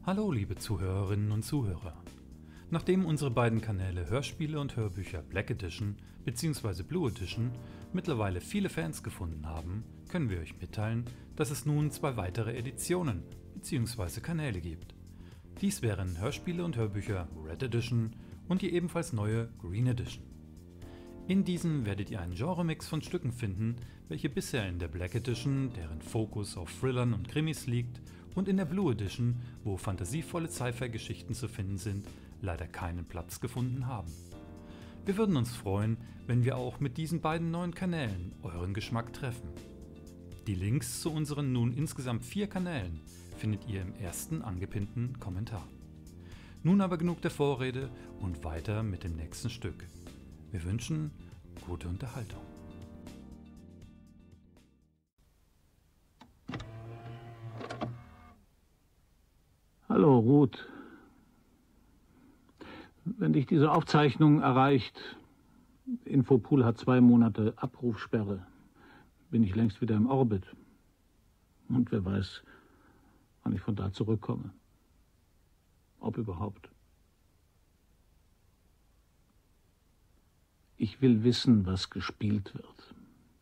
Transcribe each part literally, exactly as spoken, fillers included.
Hallo liebe Zuhörerinnen und Zuhörer. Nachdem unsere beiden Kanäle Hörspiele und Hörbücher Black Edition bzw. Blue Edition mittlerweile viele Fans gefunden haben, können wir euch mitteilen, dass es nun zwei weitere Editionen bzw. Kanäle gibt. Dies wären Hörspiele und Hörbücher Red Edition und die ebenfalls neue Green Edition. In diesen werdet ihr einen Genremix von Stücken finden, welche bisher in der Black Edition, deren Fokus auf Thrillern und Krimis liegt, und in der Blue Edition, wo fantasievolle Sci-Fi-Geschichten zu finden sind, leider keinen Platz gefunden haben. Wir würden uns freuen, wenn wir auch mit diesen beiden neuen Kanälen euren Geschmack treffen. Die Links zu unseren nun insgesamt vier Kanälen findet ihr im ersten angepinnten Kommentar. Nun aber genug der Vorrede und weiter mit dem nächsten Stück. Wir wünschen gute Unterhaltung. Hallo Ruth. Wenn dich diese Aufzeichnung erreicht, Infopool hat zwei Monate Abrufsperre, bin ich längst wieder im Orbit. Und wer weiß, wann ich von da zurückkomme. Ob überhaupt. Ich will wissen, was gespielt wird.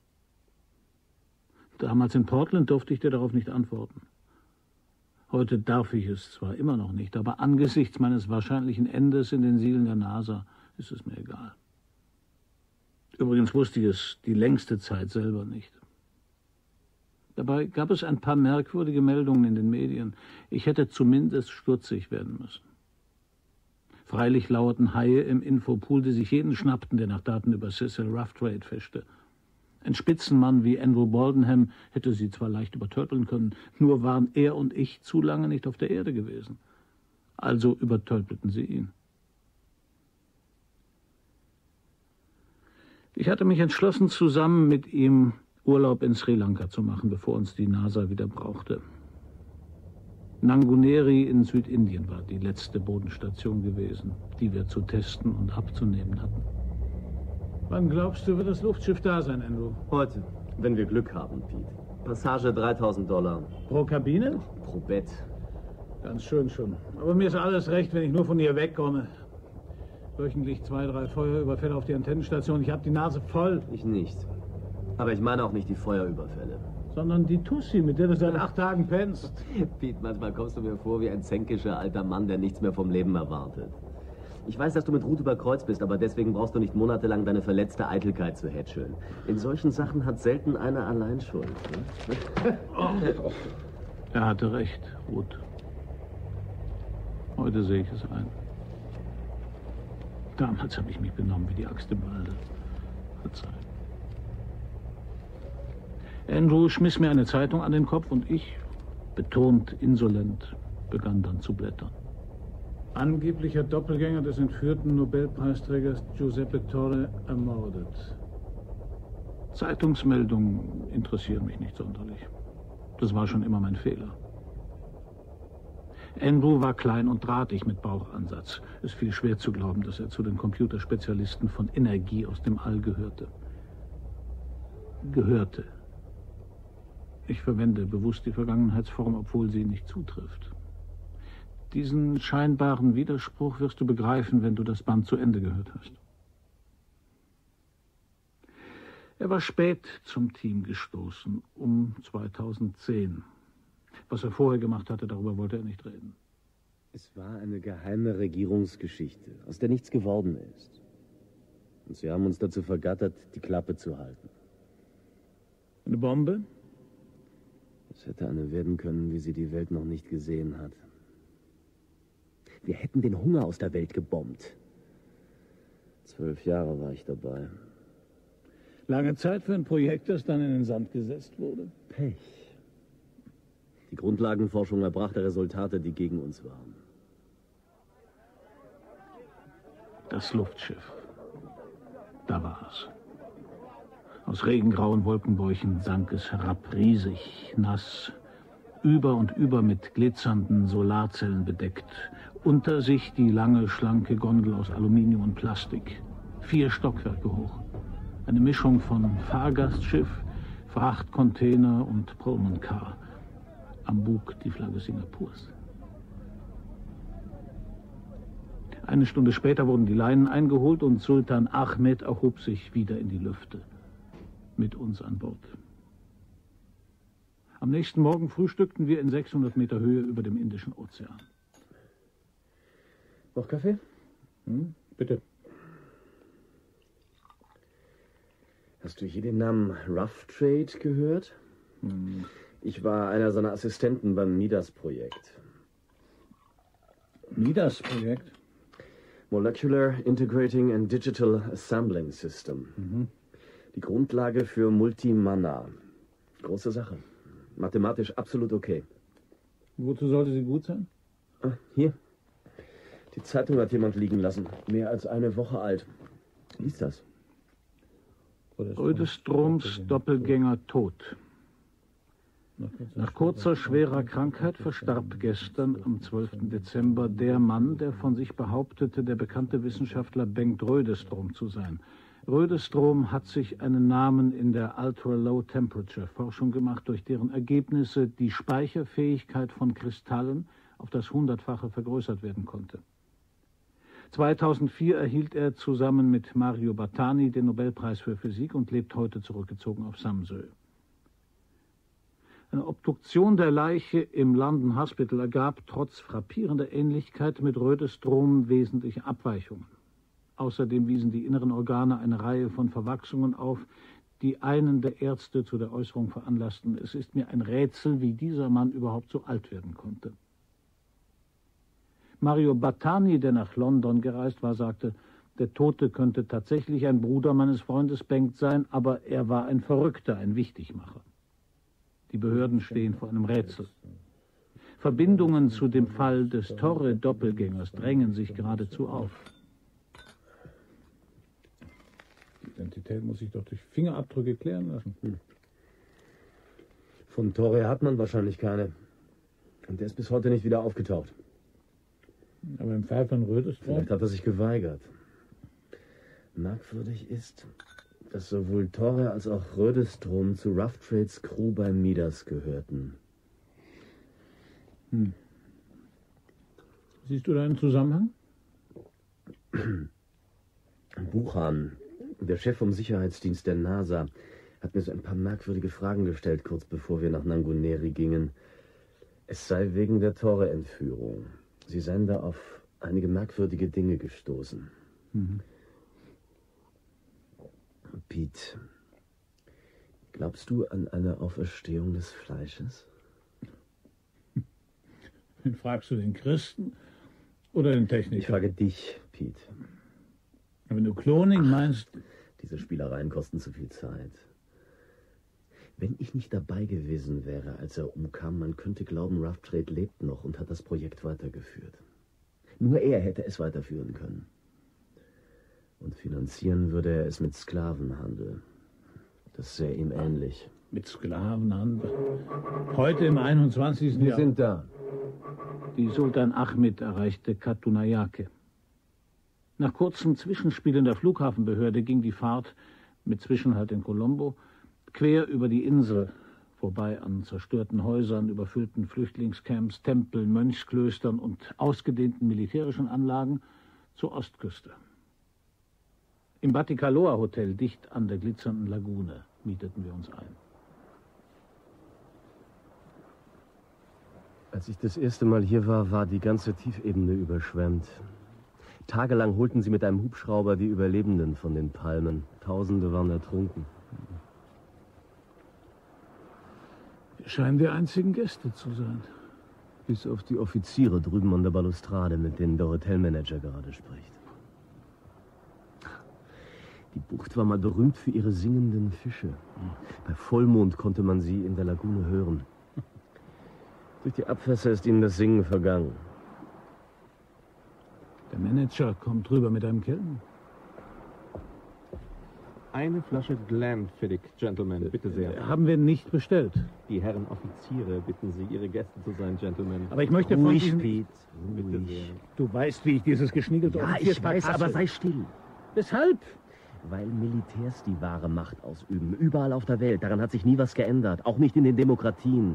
Damals in Portland durfte ich dir darauf nicht antworten. Heute darf ich es zwar immer noch nicht, aber angesichts meines wahrscheinlichen Endes in den Siegeln der NASA ist es mir egal. Übrigens wusste ich es die längste Zeit selber nicht. Dabei gab es ein paar merkwürdige Meldungen in den Medien. Ich hätte zumindest stutzig werden müssen. Freilich lauerten Haie im Infopool, die sich jeden schnappten, der nach Daten über Cecil Rough Trade fischte. Ein Spitzenmann wie Andrew Boldenham hätte sie zwar leicht übertölpeln können, nur waren er und ich zu lange nicht auf der Erde gewesen. Also übertölpelten sie ihn. Ich hatte mich entschlossen, zusammen mit ihm Urlaub in Sri Lanka zu machen, bevor uns die NASA wieder brauchte. Nanguneri in Südindien war die letzte Bodenstation gewesen, die wir zu testen und abzunehmen hatten. Wann glaubst du, wird das Luftschiff da sein, Andrew? Heute, wenn wir Glück haben, Pete. Passage dreitausend Dollar. Pro Kabine? Pro Bett. Ganz schön schon. Aber mir ist alles recht, wenn ich nur von hier wegkomme. Wöchentlich zwei, drei Feuerüberfälle auf die Antennenstation. Ich habe die Nase voll. Ich nicht. Aber ich meine auch nicht die Feuerüberfälle. Sondern die Tussi, mit der du seit acht Tagen pennst. Pete, manchmal kommst du mir vor wie ein zänkischer alter Mann, der nichts mehr vom Leben erwartet. Ich weiß, dass du mit Ruth über Kreuz bist, aber deswegen brauchst du nicht monatelang deine verletzte Eitelkeit zu hätscheln. In solchen Sachen hat selten einer allein Schuld. Ne? Oh. Er hatte recht, Ruth. Heute sehe ich es ein. Damals habe ich mich benommen wie die Axt im Walde. Verzeih. Andrew schmiss mir eine Zeitung an den Kopf und ich, betont insolent, begann dann zu blättern. Angeblicher Doppelgänger des entführten Nobelpreisträgers Giuseppe Torre ermordet. Zeitungsmeldungen interessieren mich nicht sonderlich. Das war schon immer mein Fehler. Andrew war klein und drahtig mit Bauchansatz. Es fiel schwer zu glauben, dass er zu den Computerspezialisten von Energie aus dem All gehörte. Gehörte. Ich verwende bewusst die Vergangenheitsform, obwohl sie nicht zutrifft. Diesen scheinbaren Widerspruch wirst du begreifen, wenn du das Band zu Ende gehört hast. Er war spät zum Team gestoßen, um zweitausendzehn. Was er vorher gemacht hatte, darüber wollte er nicht reden. Es war eine geheime Regierungsgeschichte, aus der nichts geworden ist. Und sie haben uns dazu vergattert, die Klappe zu halten. Eine Bombe? Es hätte eine werden können, wie sie die Welt noch nicht gesehen hat. Wir hätten den Hunger aus der Welt gebombt. Zwölf Jahre war ich dabei. Lange Zeit für ein Projekt, das dann in den Sand gesetzt wurde. Pech. Die Grundlagenforschung erbrachte Resultate, die gegen uns waren. Das Luftschiff. Da war es. Aus regengrauen Wolkenbäuchen sank es herab, riesig, nass, über und über mit glitzernden Solarzellen bedeckt. Unter sich die lange, schlanke Gondel aus Aluminium und Plastik. Vier Stockwerke hoch. Eine Mischung von Fahrgastschiff, Frachtcontainer und Pullman Car. Am Bug die Flagge Singapurs. Eine Stunde später wurden die Leinen eingeholt und Sultan Ahmed erhob sich wieder in die Lüfte. Mit uns an Bord. Am nächsten Morgen frühstückten wir in sechshundert Meter Höhe über dem Indischen Ozean. Noch Kaffee? Hm, bitte. Hast du je den Namen Rough Trade gehört? Hm. Ich war einer seiner Assistenten beim Midas-Projekt. Midas-Projekt? Molecular Integrating and Digital Assembling System. Mhm. Die Grundlage für Multi-Mana. Große Sache. Mathematisch absolut okay. Wozu sollte sie gut sein? Ah, hier. Die Zeitung hat jemand liegen lassen. Mehr als eine Woche alt. Wie ist das? Rödestroms Doppelgänger tot. Nach kurzer, schwerer Krankheit verstarb gestern, am zwölften Dezember, der Mann, der von sich behauptete, der bekannte Wissenschaftler Bengt Rödestrom zu sein. Rödestrom hat sich einen Namen in der Ultra-Low-Temperature-Forschung gemacht, durch deren Ergebnisse die Speicherfähigkeit von Kristallen auf das Hundertfache vergrößert werden konnte. zweitausendvier erhielt er zusammen mit Mario Batani den Nobelpreis für Physik und lebt heute zurückgezogen auf Samsø. Eine Obduktion der Leiche im London Hospital ergab trotz frappierender Ähnlichkeit mit Rödestrom wesentliche Abweichungen. Außerdem wiesen die inneren Organe eine Reihe von Verwachsungen auf, die einen der Ärzte zu der Äußerung veranlassten: Es ist mir ein Rätsel, wie dieser Mann überhaupt so alt werden konnte. Mario Batani, der nach London gereist war, sagte, der Tote könnte tatsächlich ein Bruder meines Freundes Bengt sein, aber er war ein Verrückter, ein Wichtigmacher. Die Behörden stehen vor einem Rätsel. Verbindungen zu dem Fall des Torre-Doppelgängers drängen sich geradezu auf. Die Identität muss sich doch durch Fingerabdrücke klären lassen. Hm. Von Torre hat man wahrscheinlich keine. Und der ist bis heute nicht wieder aufgetaucht. Aber im Fall von Rödestrom? Vielleicht hat er sich geweigert. Merkwürdig ist, dass sowohl Torre als auch Rödestrom zu Rough Trades Crew bei Midas gehörten. Hm. Siehst du da einen Zusammenhang? Buchan, der Chef vom Sicherheitsdienst der NASA, hat mir so ein paar merkwürdige Fragen gestellt, kurz bevor wir nach Nanguneri gingen. Es sei wegen der Torre-Entführung. Sie seien da auf einige merkwürdige Dinge gestoßen. Mhm. Pete, glaubst du an eine Auferstehung des Fleisches? Wen fragst du, den Christen oder den Techniker? Ich frage dich, Pete. Wenn du Cloning meinst... Diese Spielereien kosten zu viel Zeit. Wenn ich nicht dabei gewesen wäre, als er umkam, man könnte glauben, Rough Trade lebt noch und hat das Projekt weitergeführt. Nur er hätte es weiterführen können. Und finanzieren würde er es mit Sklavenhandel. Das sähe ihm ähnlich. Mit Sklavenhandel? Heute im einundzwanzigsten Wir sind da. Die Sultan Ahmed erreichte Katunayake. Nach kurzem Zwischenspiel in der Flughafenbehörde ging die Fahrt mit Zwischenhalt in Colombo quer über die Insel, vorbei an zerstörten Häusern, überfüllten Flüchtlingscamps, Tempeln, Mönchsklöstern und ausgedehnten militärischen Anlagen zur Ostküste. Im Batikaloa Hotel, dicht an der glitzernden Lagune, mieteten wir uns ein. Als ich das erste Mal hier war, war die ganze Tiefebene überschwemmt. Tagelang holten sie mit einem Hubschrauber die Überlebenden von den Palmen. Tausende waren ertrunken. Wir scheinen die einzigen Gäste zu sein. Bis auf die Offiziere drüben an der Balustrade, mit denen der Hotelmanager gerade spricht. Die Bucht war mal berühmt für ihre singenden Fische. Bei Vollmond konnte man sie in der Lagune hören. Durch die Abwässer ist ihnen das Singen vergangen. Der Manager kommt rüber mit einem Kelten. Eine Flasche Glenfiddich, Gentlemen, bitte sehr. Haben wir nicht bestellt. Die Herren Offiziere bitten Sie, Ihre Gäste zu sein, Gentlemen. Aber ich möchte von Ruhig, diesen... Pete. Bitte Ruhig. sehr. Du weißt, wie ich dieses geschniegelte Ja, ich weiß, aber sei still. Weshalb? Weil Militärs die wahre Macht ausüben. Überall auf der Welt. Daran hat sich nie was geändert. Auch nicht in den Demokratien.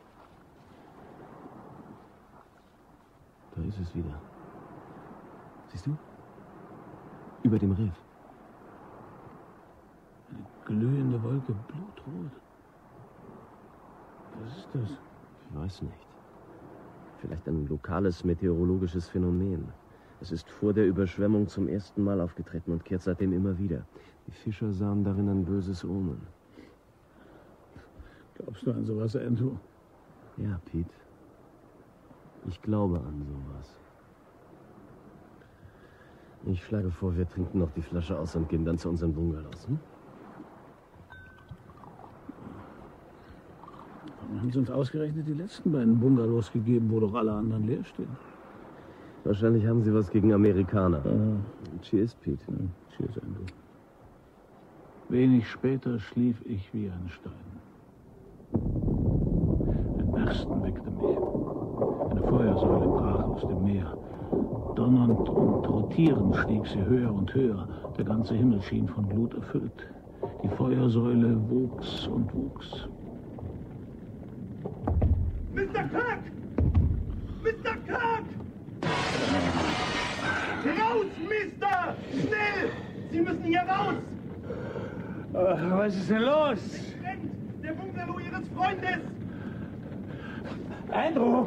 Da ist es wieder. Sie Siehst du? Über dem Riff. Eine glühende Wolke, blutrot. Was ist das? Ich weiß nicht. Vielleicht ein lokales meteorologisches Phänomen. Es ist vor der Überschwemmung zum ersten Mal aufgetreten und kehrt seitdem immer wieder. Die Fischer sahen darin ein böses Omen. Glaubst du an sowas, Andrew? Ja, Pete. Ich glaube an sowas. Ich schlage vor, wir trinken noch die Flasche aus und gehen dann zu unseren Bungalows. Hm? Warum haben sie uns ausgerechnet die letzten beiden Bungalows gegeben, wo doch alle anderen leer stehen? Wahrscheinlich haben sie was gegen Amerikaner. Äh, Cheers, Pete. Ja, cheers, Andrew. Wenig später schlief ich wie ein Stein. Ein Bersten weckte mich. Eine Feuersäule brach aus dem Meer. Donnernd und rotierend stieg sie höher und höher. Der ganze Himmel schien von Glut erfüllt. Die Feuersäule wuchs und wuchs. Mister Kirk! Mister Kirk! Raus, Mister! Schnell! Sie müssen hier raus! Uh, was ist denn los? Es brennt! Der Bungalow Ihres Freundes! Andrew!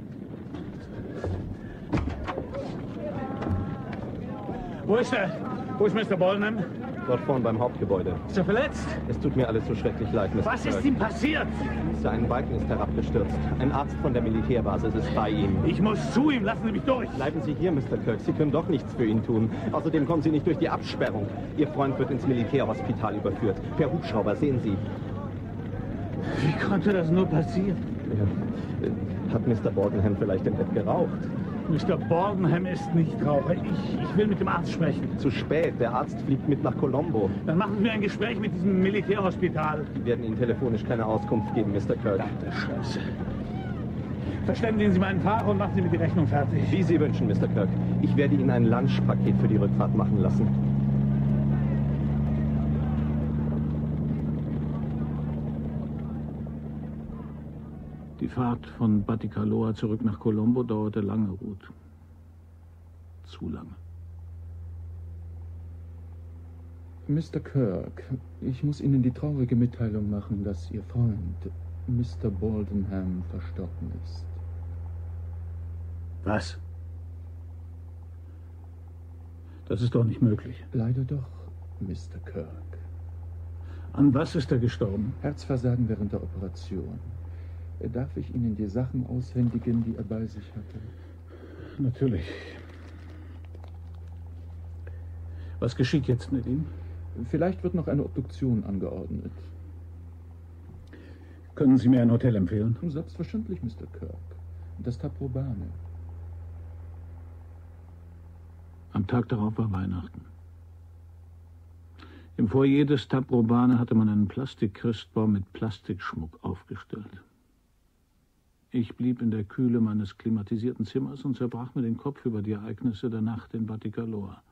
Wo ist er? Wo ist Mister Boldenham? Dort vorn beim Hauptgebäude. Ist er verletzt? Es tut mir alles so schrecklich leid, Mister Was ist Kirk. ihm passiert? Ein Balken ist herabgestürzt. Ein Arzt von der Militärbasis ist bei ihm. Ich muss zu ihm. Lassen Sie mich durch. Bleiben Sie hier, Mister Kirk. Sie können doch nichts für ihn tun. Außerdem kommen Sie nicht durch die Absperrung. Ihr Freund wird ins Militärhospital überführt. Per Hubschrauber, sehen Sie. Wie konnte das nur passieren? Ja. Hat Mister Bordenham vielleicht im Bett geraucht? Mister Bordenham ist nicht Raucher. Ich, ich will mit dem Arzt sprechen. Zu spät. Der Arzt fliegt mit nach Colombo. Dann machen wir ein Gespräch mit diesem Militärhospital. Die werden Ihnen telefonisch keine Auskunft geben, Mister Kirk. Verdammte Scheiße. Verständigen Sie meinen Fahrer und machen Sie mir die Rechnung fertig. Wie Sie wünschen, Mister Kirk. Ich werde Ihnen ein Lunchpaket für die Rückfahrt machen lassen. Die Fahrt von Batticaloa zurück nach Colombo dauerte lange, Ruth. Zu lange. Mister Kirk, ich muss Ihnen die traurige Mitteilung machen, dass Ihr Freund, Mister Boldenham, verstorben ist. Was? Das ist doch nicht möglich. Leider doch, Mister Kirk. An was ist er gestorben? Herzversagen während der Operation. Darf ich Ihnen die Sachen aushändigen, die er bei sich hatte? Natürlich. Was geschieht jetzt mit ihm? Vielleicht wird noch eine Obduktion angeordnet. Können Sie mir ein Hotel empfehlen? Selbstverständlich, Mister Kirk. Das Taprobane. Am Tag darauf war Weihnachten. Im Foyer des Taprobane hatte man einen Plastikchristbaum mit Plastikschmuck aufgestellt. Ich blieb in der Kühle meines klimatisierten Zimmers und zerbrach mir den Kopf über die Ereignisse der Nacht in Batticaloa.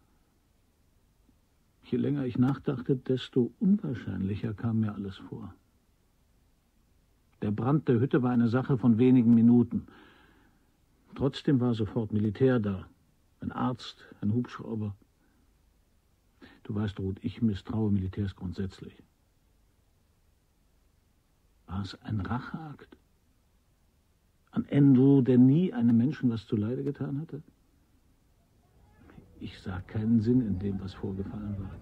Je länger ich nachdachte, desto unwahrscheinlicher kam mir alles vor. Der Brand der Hütte war eine Sache von wenigen Minuten. Trotzdem war sofort Militär da. Ein Arzt, ein Hubschrauber. Du weißt, Ruth, ich misstraue Militärs grundsätzlich. War es ein Racheakt? An Andrew, der nie einem Menschen was zuleide getan hatte? Ich sah keinen Sinn in dem, was vorgefallen war.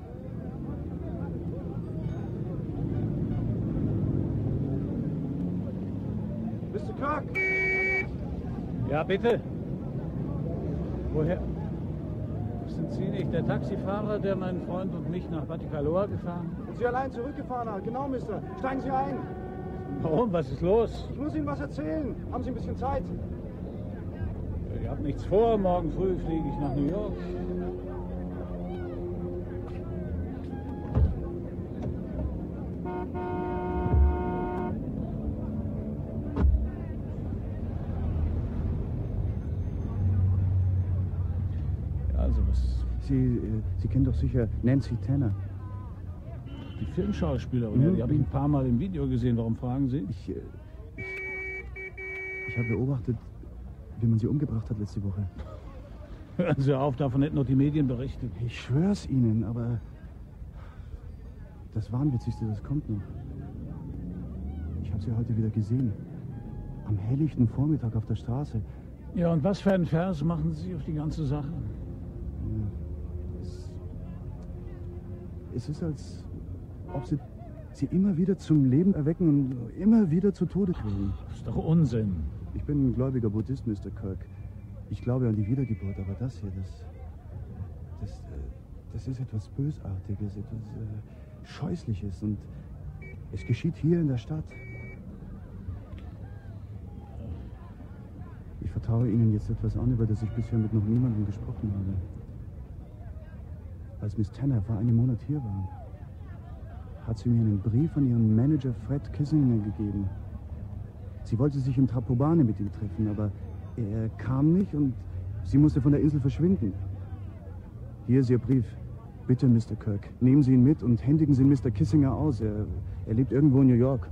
Mister Kirk! Ja, bitte. Woher? Sind Sie nicht der Taxifahrer, der meinen Freund und mich nach Batticaloa gefahren hat? Und Sie allein zurückgefahren hat. Genau, Mister. Steigen Sie ein. Warum? Was ist los? Ich muss Ihnen was erzählen. Haben Sie ein bisschen Zeit? Ich habe nichts vor. Morgen früh fliege ich nach New York. Also was? Sie, äh, Sie kennen doch sicher Nancy Tanner. Die Filmschauspielerin, Mhm. ja, die habe ich ein paar Mal im Video gesehen. Warum fragen Sie? Ich, äh, ich habe beobachtet, wie man sie umgebracht hat letzte Woche. Hören Sie auf, davon hätten noch die Medien berichtet. Ich schwör's Ihnen, aber das Wahnwitzigste, das kommt noch. Ich habe sie heute wieder gesehen. Am helllichten Vormittag auf der Straße. Ja, und was für einen Vers machen Sie auf die ganze Sache? Ja, es, es ist, als ob sie sie immer wieder zum Leben erwecken und immer wieder zu Tode kriegen. Das ist doch Unsinn. Ich bin ein gläubiger Buddhist, Mister Kirk. Ich glaube an die Wiedergeburt, aber das hier, das... Das, äh, das ist etwas Bösartiges, etwas äh, Scheußliches und es geschieht hier in der Stadt. Ich vertraue Ihnen jetzt etwas an, über das ich bisher mit noch niemandem gesprochen habe. Als Miss Tanner vor einem Monat hier war, hat sie mir einen Brief an ihren Manager Fred Kissinger gegeben. Sie wollte sich im Trapobane mit ihm treffen, aber er kam nicht und sie musste von der Insel verschwinden. Hier ist Ihr Brief. Bitte, Mister Kirk, nehmen Sie ihn mit und händigen Sie ihn Mister Kissinger aus. Er, er lebt irgendwo in New York.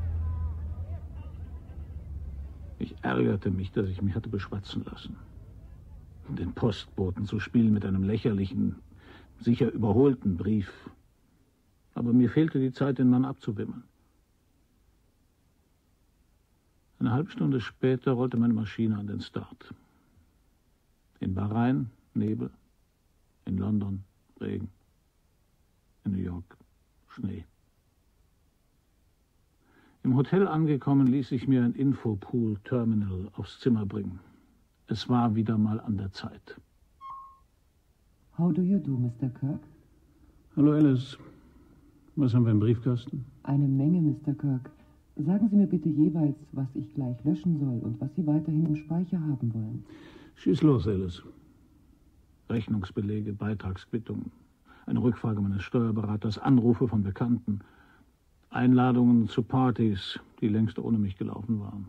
Ich ärgerte mich, dass ich mich hatte beschwatzen lassen. Den Postboten zu spielen mit einem lächerlichen, sicher überholten Brief. Aber mir fehlte die Zeit, den Mann abzuwimmeln. Eine halbe Stunde später rollte meine Maschine an den Start. In Bahrain Nebel, in London Regen, in New York Schnee. Im Hotel angekommen, ließ ich mir ein Infopool-Terminal aufs Zimmer bringen. Es war wieder mal an der Zeit. How do you do, Mister Kirk? Hallo Alice. Was haben wir im Briefkasten? Eine Menge, Mister Kirk. Sagen Sie mir bitte jeweils, was ich gleich löschen soll und was Sie weiterhin im Speicher haben wollen. Schieß los, Alice. Rechnungsbelege, Beitragsquittungen, eine Rückfrage meines Steuerberaters, Anrufe von Bekannten, Einladungen zu Partys, die längst ohne mich gelaufen waren.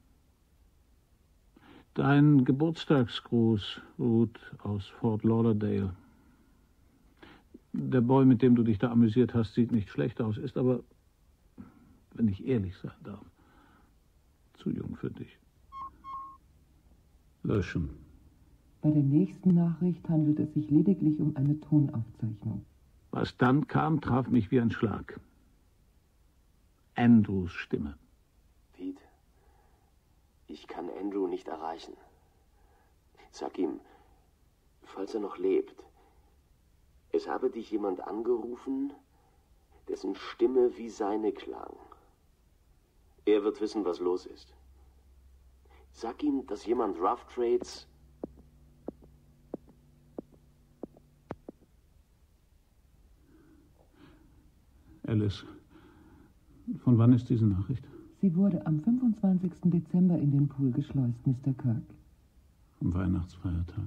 Dein Geburtstagsgruß, Ruth aus Fort Lauderdale. Der Boy, mit dem du dich da amüsiert hast, sieht nicht schlecht aus, ist aber, wenn ich ehrlich sein darf, zu jung für dich. Löschen. Bei der nächsten Nachricht handelt es sich lediglich um eine Tonaufzeichnung. Was dann kam, traf mich wie ein Schlag. Andrews Stimme. Pete, ich kann Andrew nicht erreichen. Sag ihm, falls er noch lebt, es habe dich jemand angerufen, dessen Stimme wie seine klang. Er wird wissen, was los ist. Sag ihm, dass jemand Rough Trades... Alice, von wann ist diese Nachricht? Sie wurde am fünfundzwanzigsten Dezember in den Pool geschleust, Mister Kirk. Am Weihnachtsfeiertag.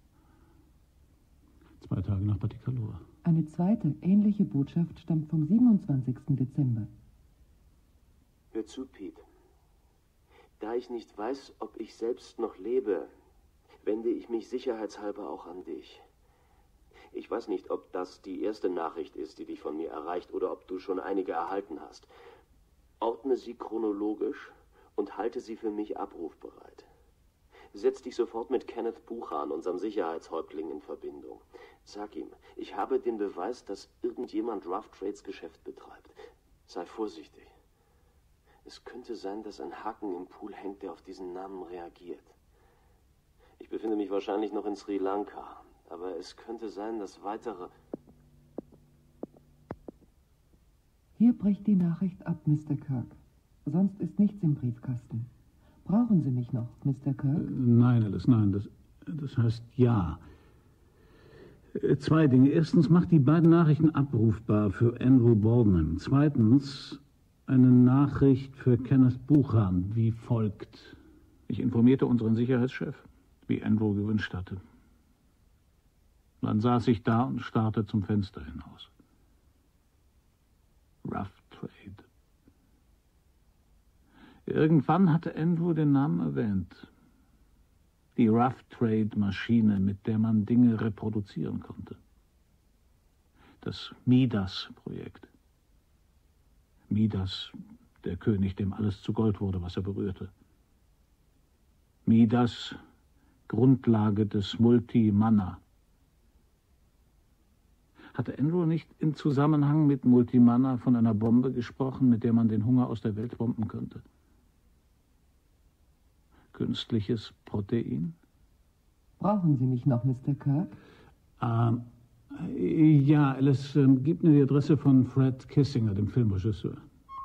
Zwei Tage nach Batticaloa. Eine zweite, ähnliche Botschaft stammt vom siebenundzwanzigsten Dezember. Hör zu, Pete. Da ich nicht weiß, ob ich selbst noch lebe, wende ich mich sicherheitshalber auch an dich. Ich weiß nicht, ob das die erste Nachricht ist, die dich von mir erreicht, oder ob du schon einige erhalten hast. Ordne sie chronologisch und halte sie für mich abrufbereit. Setz dich sofort mit Kenneth Buchan, unserem Sicherheitshäuptling, in Verbindung. Sag ihm, ich habe den Beweis, dass irgendjemand Rough Trades Geschäft betreibt. Sei vorsichtig. Es könnte sein, dass ein Haken im Pool hängt, der auf diesen Namen reagiert. Ich befinde mich wahrscheinlich noch in Sri Lanka. Aber es könnte sein, dass weitere... Hier bricht die Nachricht ab, Mister Kirk. Sonst ist nichts im Briefkasten. Brauchen Sie mich noch, Mister Kirk? Äh, nein, Alice, nein. Das, das heißt ja. Äh, zwei Dinge. Erstens, macht die beiden Nachrichten abrufbar für Andrew Baldwin. Zweitens, eine Nachricht für Kenneth Buchan, wie folgt. Ich informierte unseren Sicherheitschef, wie Andrew gewünscht hatte. Dann saß ich da und starrte zum Fenster hinaus. Rough Trade. Irgendwann hatte Andrew den Namen erwähnt. Die Rough Trade Maschine, mit der man Dinge reproduzieren konnte. Das Midas-Projekt. Midas, der König, dem alles zu Gold wurde, was er berührte. Midas, Grundlage des Multi-Manna. Hatte Andrew nicht im Zusammenhang mit Multi-Manna von einer Bombe gesprochen, mit der man den Hunger aus der Welt bomben könnte? Künstliches Protein? Brauchen Sie mich noch, Mister Kirk? Ähm, ja, Alice, ähm, gib mir die Adresse von Fred Kissinger, dem Filmregisseur.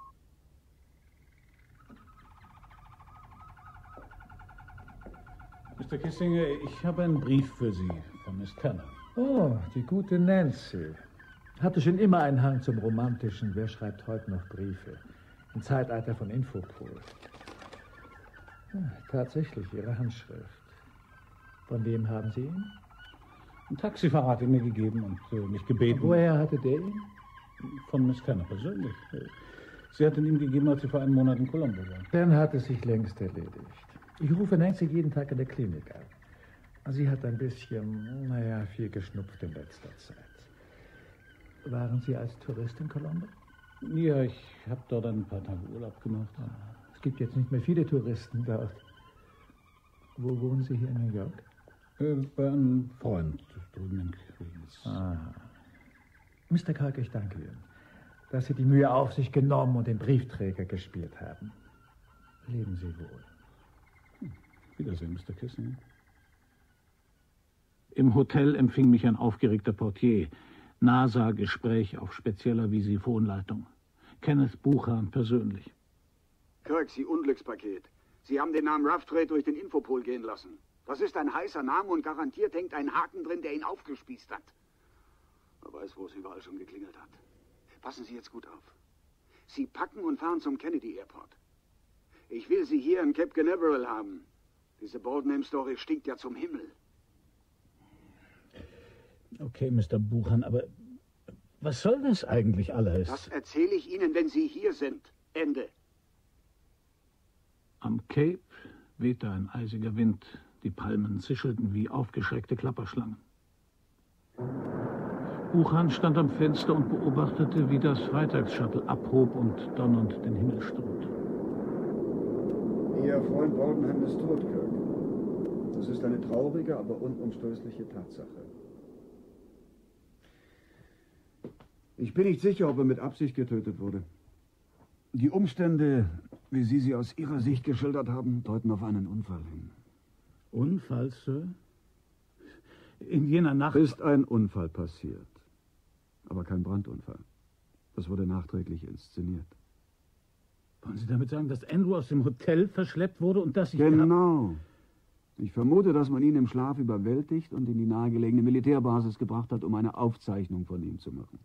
Mister Kissinger, ich habe einen Brief für Sie von Miss Tanner. Oh, die gute Nancy. Hatte schon immer einen Hang zum Romantischen. Wer schreibt heute noch Briefe? Im Zeitalter von Infopol. Ja, tatsächlich, Ihre Handschrift. Von wem haben Sie ihn? Ein Taxifahrer hat ihn mir gegeben und äh, mich gebeten. Und woher hatte der ihn? Von Miss Tanner persönlich. Sie hat ihn ihm gegeben, als sie vor einem Monat in Colombo war. Dann hat es sich längst erledigt. Ich rufe Nancy jeden Tag in der Klinik an. Sie hat ein bisschen, naja, viel geschnupft in letzter Zeit. Waren Sie als Tourist in Colombo? Ja, ich habe dort ein paar Tage Urlaub gemacht. Es gibt jetzt nicht mehr viele Touristen dort. Wo wohnen Sie hier in New York? Äh, bei einem Freund drüben in Queens. Ah. Mister Kirk, ich danke Ihnen, dass Sie die Mühe auf sich genommen und den Briefträger gespielt haben. Leben Sie wohl. Hm. Wiedersehen, Mister Kissinger. Im Hotel empfing mich ein aufgeregter Portier. NASA-Gespräch auf spezieller Visiphonleitung. Kenneth Buchan persönlich. Kirk, Sie Unglückspaket. Sie haben den Namen Rough Trade durch den Infopol gehen lassen. Das ist ein heißer Name und garantiert hängt ein Haken drin, der ihn aufgespießt hat. Er weiß, wo es überall schon geklingelt hat. Passen Sie jetzt gut auf. Sie packen und fahren zum Kennedy Airport. Ich will Sie hier in Cape Canaveral haben. Diese Boldenham-Story stinkt ja zum Himmel. Okay, Mister Buchan, aber was soll das eigentlich alles? Das erzähle ich Ihnen, wenn Sie hier sind. Ende. Am Cape wehte ein eisiger Wind. Die Palmen zischelten wie aufgeschreckte Klapperschlangen. Buchan stand am Fenster und beobachtete, wie das Freitagsshuttle abhob und donnernd den Himmel strömte. Ihr Freund Boldenham ist tot, Kirk. Das ist eine traurige, aber unumstößliche Tatsache. Ich bin nicht sicher, ob er mit Absicht getötet wurde. Die Umstände, wie Sie sie aus Ihrer Sicht geschildert haben, deuten auf einen Unfall hin. Unfall, Sir? In jener Nacht... Ist ein Unfall passiert. Aber kein Brandunfall. Das wurde nachträglich inszeniert. Wollen Sie damit sagen, dass Andrew aus dem Hotel verschleppt wurde und dass ich... Genau. Ich vermute, dass man ihn im Schlaf überwältigt und in die nahegelegene Militärbasis gebracht hat, um eine Aufzeichnung von ihm zu machen.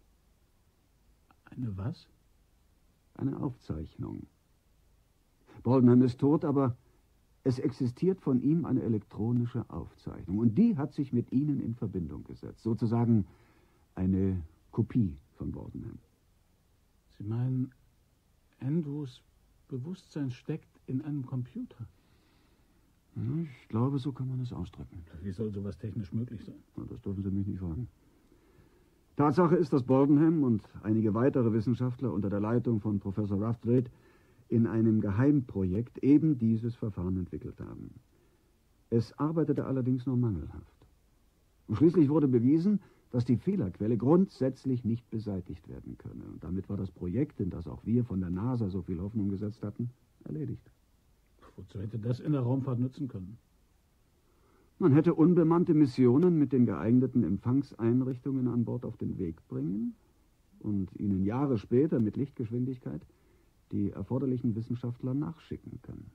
Eine was? Eine Aufzeichnung. Boldenham ist tot, aber es existiert von ihm eine elektronische Aufzeichnung. Und die hat sich mit Ihnen in Verbindung gesetzt. Sozusagen eine Kopie von Boldenham. Sie meinen, Andrews Bewusstsein steckt in einem Computer? Ich glaube, so kann man es ausdrücken. Wie soll sowas technisch möglich sein? Das dürfen Sie mich nicht fragen. Tatsache ist, dass Boldenham und einige weitere Wissenschaftler unter der Leitung von Professor Rough Trade in einem Geheimprojekt eben dieses Verfahren entwickelt haben. Es arbeitete allerdings nur mangelhaft. Und schließlich wurde bewiesen, dass die Fehlerquelle grundsätzlich nicht beseitigt werden könne. Und damit war das Projekt, in das auch wir von der NASA so viel Hoffnung gesetzt hatten, erledigt. Wozu hätte das in der Raumfahrt nützen können? Man hätte unbemannte Missionen mit den geeigneten Empfangseinrichtungen an Bord auf den Weg bringen und ihnen Jahre später mit Lichtgeschwindigkeit die erforderlichen Wissenschaftler nachschicken können.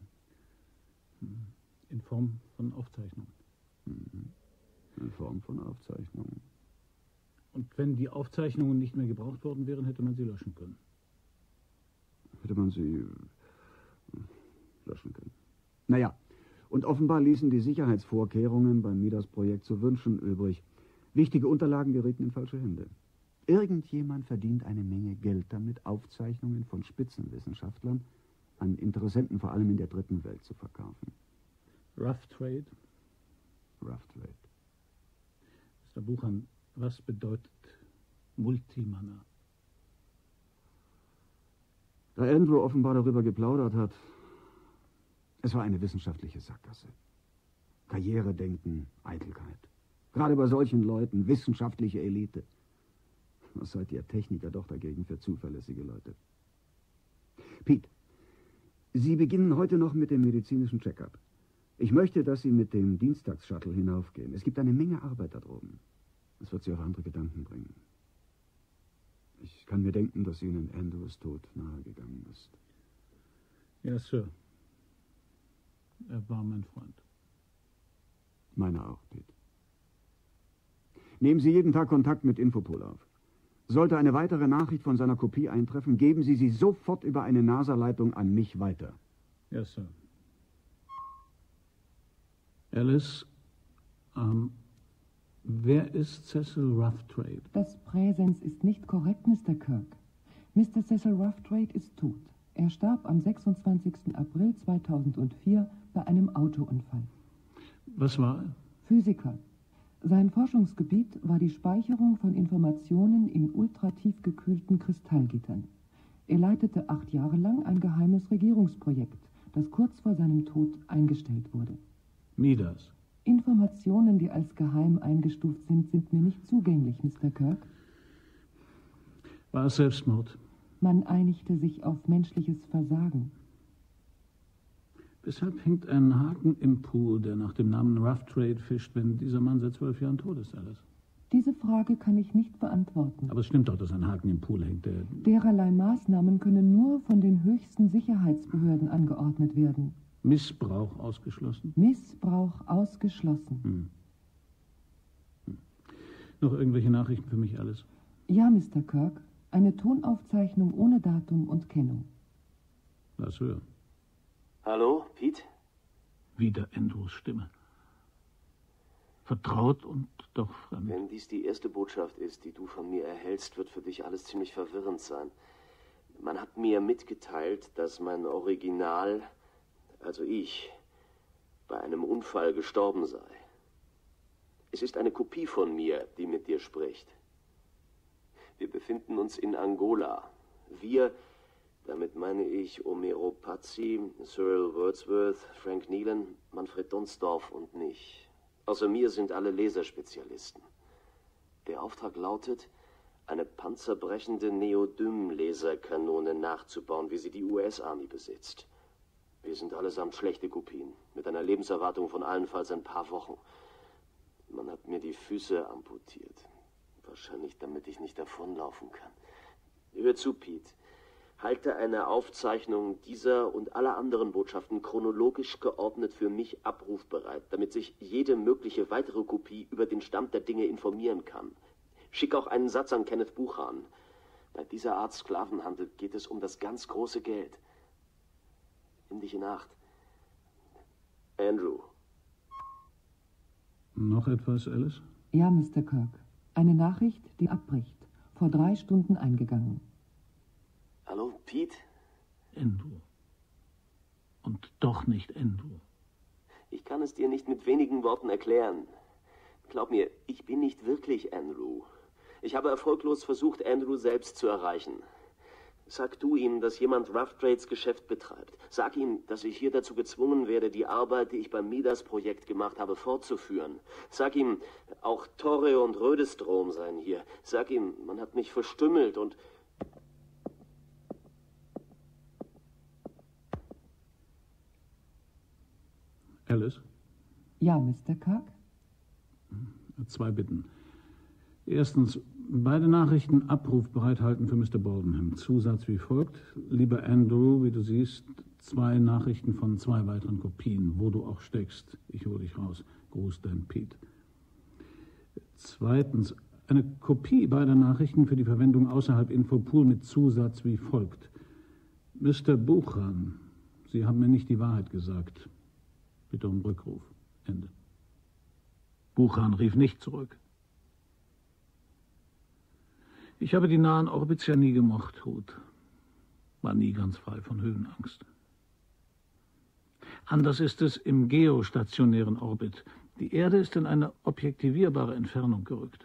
In Form von Aufzeichnungen? In Form von Aufzeichnungen. Und wenn die Aufzeichnungen nicht mehr gebraucht worden wären, hätte man sie löschen können? Hätte man sie löschen können. Naja, und offenbar ließen die Sicherheitsvorkehrungen beim Midas-Projekt zu wünschen übrig. Wichtige Unterlagen gerieten in falsche Hände. Irgendjemand verdient eine Menge Geld damit, Aufzeichnungen von Spitzenwissenschaftlern an Interessenten, vor allem in der dritten Welt, zu verkaufen. Rough Trade? Rough Trade. Mister Buchan, was bedeutet Multi-Manna? Da Andrew offenbar darüber geplaudert hat, es war eine wissenschaftliche Sackgasse. Karrieredenken, Eitelkeit. Gerade bei solchen Leuten, wissenschaftliche Elite. Was seid ihr Techniker doch dagegen für zuverlässige Leute? Pete, Sie beginnen heute noch mit dem medizinischen Check-up. Ich möchte, dass Sie mit dem Dienstagsshuttle hinaufgehen. Es gibt eine Menge Arbeit da droben. Es wird Sie auf andere Gedanken bringen. Ich kann mir denken, dass Ihnen Andrews Tod nahegegangen ist. Ja, Sir. Er war mein Freund. Meiner auch, Pete. Nehmen Sie jeden Tag Kontakt mit Infopol auf. Sollte eine weitere Nachricht von seiner Kopie eintreffen, geben Sie sie sofort über eine NASA-Leitung an mich weiter. Ja, Sir. Alice, ähm, wer ist Cecil Roughtread? Das Präsens ist nicht korrekt, Mister Kirk. Mister Cecil Roughtread ist tot. Er starb am sechsundzwanzigsten April zweitausendvier bei einem Autounfall. Was war er? Physiker. Sein Forschungsgebiet war die Speicherung von Informationen in ultratief gekühlten Kristallgittern. Er leitete acht Jahre lang ein geheimes Regierungsprojekt, das kurz vor seinem Tod eingestellt wurde. Midas. Informationen, die als geheim eingestuft sind, sind mir nicht zugänglich, Mister Kirk. War es Selbstmord? Man einigte sich auf menschliches Versagen. Weshalb hängt ein Haken im Pool, der nach dem Namen Roughtread fischt, wenn dieser Mann seit zwölf Jahren tot ist, Alice? Diese Frage kann ich nicht beantworten. Aber es stimmt doch, dass ein Haken im Pool hängt, der... Dererlei Maßnahmen können nur von den höchsten Sicherheitsbehörden angeordnet werden. Missbrauch ausgeschlossen? Missbrauch ausgeschlossen. Hm. Hm. Noch irgendwelche Nachrichten für mich, Alice? Ja, Mister Kirk. Eine Tonaufzeichnung ohne Datum und Kennung. Lass hören. Hallo, Pete? Wieder Andrews Stimme. Vertraut und doch fremd. Wenn dies die erste Botschaft ist, die du von mir erhältst, wird für dich alles ziemlich verwirrend sein. Man hat mir mitgeteilt, dass mein Original, also ich, bei einem Unfall gestorben sei. Es ist eine Kopie von mir, die mit dir spricht. Wir befinden uns in Angola. Wir, damit meine ich Omero Pazzi, Cyril Wordsworth, Frank Nealon, Manfred Donsdorf und mich. Außer mir sind alle Laserspezialisten. Der Auftrag lautet, eine panzerbrechende Neodym-Laserkanone nachzubauen, wie sie die U S-Army besitzt. Wir sind allesamt schlechte Kopien, mit einer Lebenserwartung von allenfalls ein paar Wochen. Man hat mir die Füße amputiert. Wahrscheinlich, damit ich nicht davonlaufen kann. Hör zu, Pete. Halte eine Aufzeichnung dieser und aller anderen Botschaften chronologisch geordnet für mich abrufbereit, damit sich jede mögliche weitere Kopie über den Stand der Dinge informieren kann. Schick auch einen Satz an Kenneth Buchan. Bei dieser Art Sklavenhandel geht es um das ganz große Geld. Nimm dich in Acht. Andrew. Noch etwas, Alice? Ja, Mister Kirk. Eine Nachricht, die abbricht. Vor drei Stunden eingegangen. Hallo, Pete? Andrew. Und doch nicht Andrew. Ich kann es dir nicht mit wenigen Worten erklären. Glaub mir, ich bin nicht wirklich Andrew. Ich habe erfolglos versucht, Andrew selbst zu erreichen. Sag du ihm, dass jemand Roughtreads Geschäft betreibt. Sag ihm, dass ich hier dazu gezwungen werde, die Arbeit, die ich beim Midas-Projekt gemacht habe, fortzuführen. Sag ihm, auch Torre und Rödestrom seien hier. Sag ihm, man hat mich verstümmelt und... Alice? Ja, Mister Kirk? Zwei Bitten. Erstens, beide Nachrichten abrufbereit halten für Mister Boldenham. Zusatz wie folgt. Lieber Andrew, wie du siehst, zwei Nachrichten von zwei weiteren Kopien, wo du auch steckst. Ich hole dich raus. Gruß, dein Pete. Zweitens, eine Kopie beider Nachrichten für die Verwendung außerhalb Infopool mit Zusatz wie folgt. Mister Buchan, Sie haben mir nicht die Wahrheit gesagt. Bitte um Rückruf. Ende. Buchan rief nicht zurück. Ich habe die nahen Orbits ja nie gemocht, Ruth. War nie ganz frei von Höhenangst. Anders ist es im geostationären Orbit. Die Erde ist in eine objektivierbare Entfernung gerückt.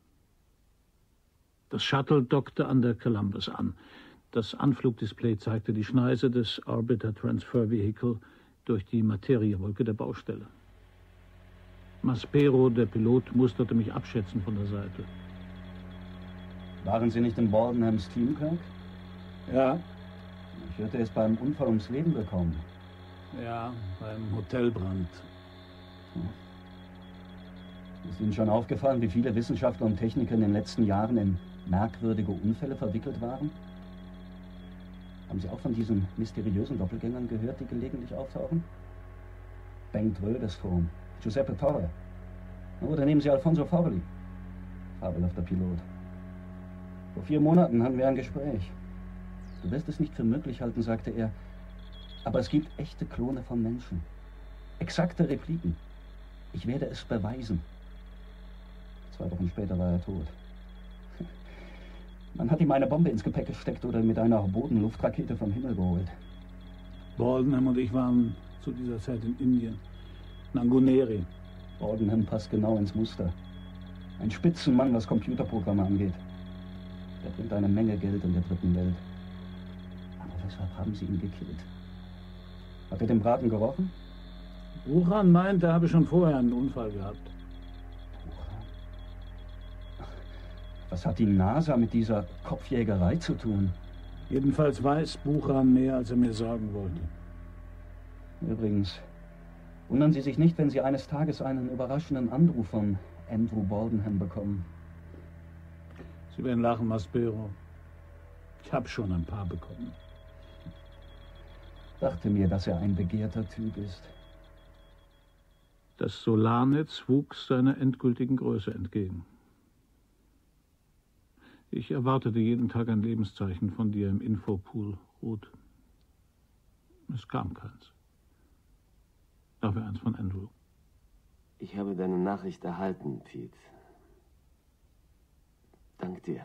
Das Shuttle dockte an der Columbus an. Das Anflugdisplay zeigte die Schneise des Orbiter Transfer Vehicle durch die Materiewolke der Baustelle. Maspero, der Pilot, musterte mich abschätzend von der Seite. Waren Sie nicht in Boldenhams Team, Kirk? Ja. Ich hörte, er ist beim Unfall ums Leben gekommen. Ja, beim Hotelbrand. Ist Ihnen schon aufgefallen, wie viele Wissenschaftler und Techniker in den letzten Jahren in merkwürdige Unfälle verwickelt waren? Haben Sie auch von diesen mysteriösen Doppelgängern gehört, die gelegentlich auftauchen? Bengt Rödesturm, Giuseppe Torre. Oder nehmen Sie Alfonso Faberli. Fabelhafter Pilot. Vor vier Monaten hatten wir ein Gespräch. Du wirst es nicht für möglich halten, sagte er, aber es gibt echte Klone von Menschen. Exakte Repliken. Ich werde es beweisen. Zwei Wochen später war er tot. Man hat ihm eine Bombe ins Gepäck gesteckt oder mit einer Bodenluftrakete vom Himmel geholt. Boldenham und ich waren zu dieser Zeit in Indien. Nanguneri. Boldenham passt genau ins Muster. Ein Spitzenmann, was Computerprogramme angeht. Der bringt eine Menge Geld in der dritten Welt. Aber weshalb haben sie ihn gekillt? Hat er den Braten gerochen? Buchan meint, er habe schon vorher einen Unfall gehabt. Buchan? Was hat die NASA mit dieser Kopfjägerei zu tun? Jedenfalls weiß Buchan mehr, als er mir sagen wollte. Übrigens, wundern Sie sich nicht, wenn Sie eines Tages einen überraschenden Anruf von Andrew Boldenham bekommen. Sie werden lachen, Maspero. Ich habe schon ein paar bekommen. Dachte mir, dass er ein begehrter Typ ist. Das Solarnetz wuchs seiner endgültigen Größe entgegen. Ich erwartete jeden Tag ein Lebenszeichen von dir im Infopool, Ruth. Es kam keins. Dafür eins von Andrew. Ich habe deine Nachricht erhalten, Pete. Dank dir.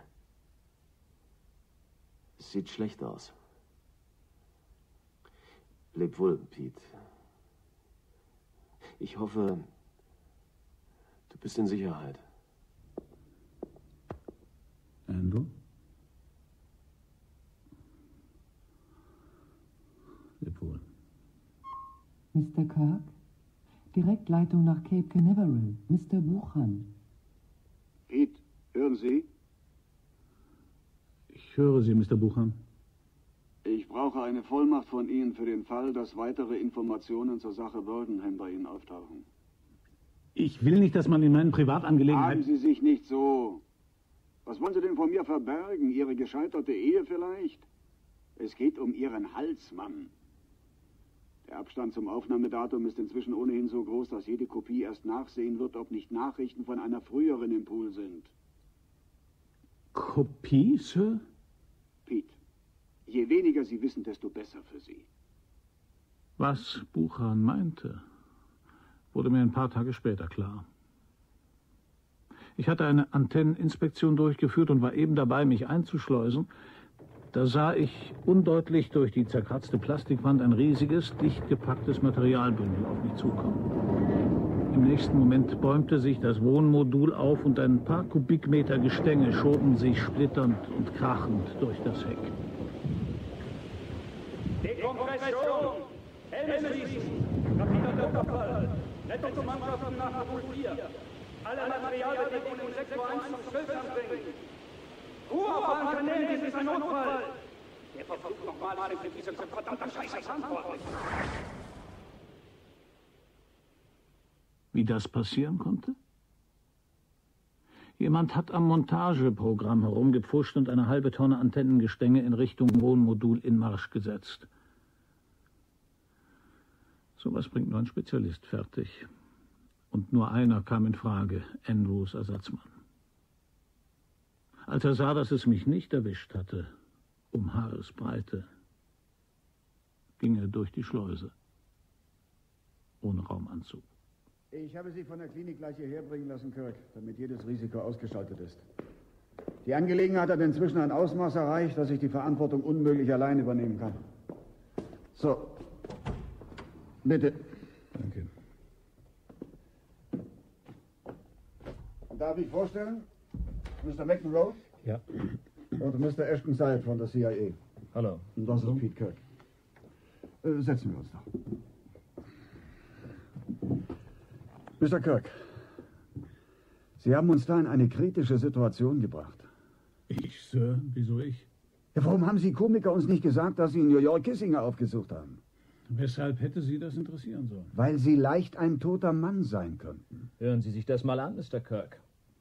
Es sieht schlecht aus. Leb wohl, Pete. Ich hoffe, du bist in Sicherheit. Andrew? Leb wohl. Mister Kirk? Direktleitung nach Cape Canaveral. Mister Buchan. Pete, hören Sie? Ich höre Sie, Mister Buchan. Ich brauche eine Vollmacht von Ihnen für den Fall, dass weitere Informationen zur Sache Boldenham bei Ihnen auftauchen. Ich will nicht, dass man in meinen Privatangelegenheiten... Haben Sie sich nicht so. Was wollen Sie denn von mir verbergen? Ihre gescheiterte Ehe vielleicht? Es geht um Ihren Hals, Mann. Der Abstand zum Aufnahmedatum ist inzwischen ohnehin so groß, dass jede Kopie erst nachsehen wird, ob nicht Nachrichten von einer früheren im Pool sind. Kopie, Sir? Pete, je weniger Sie wissen, desto besser für Sie. Was Buchan meinte, wurde mir ein paar Tage später klar. Ich hatte eine Antenneninspektion durchgeführt und war eben dabei, mich einzuschleusen. Da sah ich undeutlich durch die zerkratzte Plastikwand ein riesiges, dicht gepacktes Materialbündel auf mich zukommen. Im nächsten Moment bäumte sich das Wohnmodul auf und ein paar Kubikmeter Gestänge schoben sich splitternd und krachend durch das Heck. Dekompression! Helme schließen! Kapitän Doktorfall! Rettungsmannschaften nach Pool vier! Alle Materialbedingungen um sechs Uhr eins zum zwölf anbringen! Ruhe auf allen Kanälen, dies ist ein Notfall! Der verflucht nochmal sind für diese verdammte Scheiße verantwortlich! Wie das passieren konnte? Jemand hat am Montageprogramm herumgepfuscht und eine halbe Tonne Antennengestänge in Richtung Wohnmodul in Marsch gesetzt. Sowas bringt nur ein Spezialist fertig. Und nur einer kam in Frage, Andrews Ersatzmann. Als er sah, dass es mich nicht erwischt hatte, um Haaresbreite, ging er durch die Schleuse, ohne Raumanzug. Ich habe Sie von der Klinik gleich hierher bringen lassen, Kirk, damit jedes Risiko ausgeschaltet ist. Die Angelegenheit hat inzwischen ein Ausmaß erreicht, dass ich die Verantwortung unmöglich allein übernehmen kann. So, bitte. Danke. Darf ich vorstellen? Mister McEnroe? Ja. Und Mister Ashton Syed von der C I A. Hallo. Und das ist Pete Kirk. Äh, setzen wir uns doch. Mister Kirk, Sie haben uns da in eine kritische Situation gebracht. Ich, Sir? Wieso ich? Ja, warum haben Sie Komiker uns nicht gesagt, dass Sie in New York Kissinger aufgesucht haben? Weshalb hätte Sie das interessieren sollen? Weil Sie leicht ein toter Mann sein könnten. Hören Sie sich das mal an, Mister Kirk.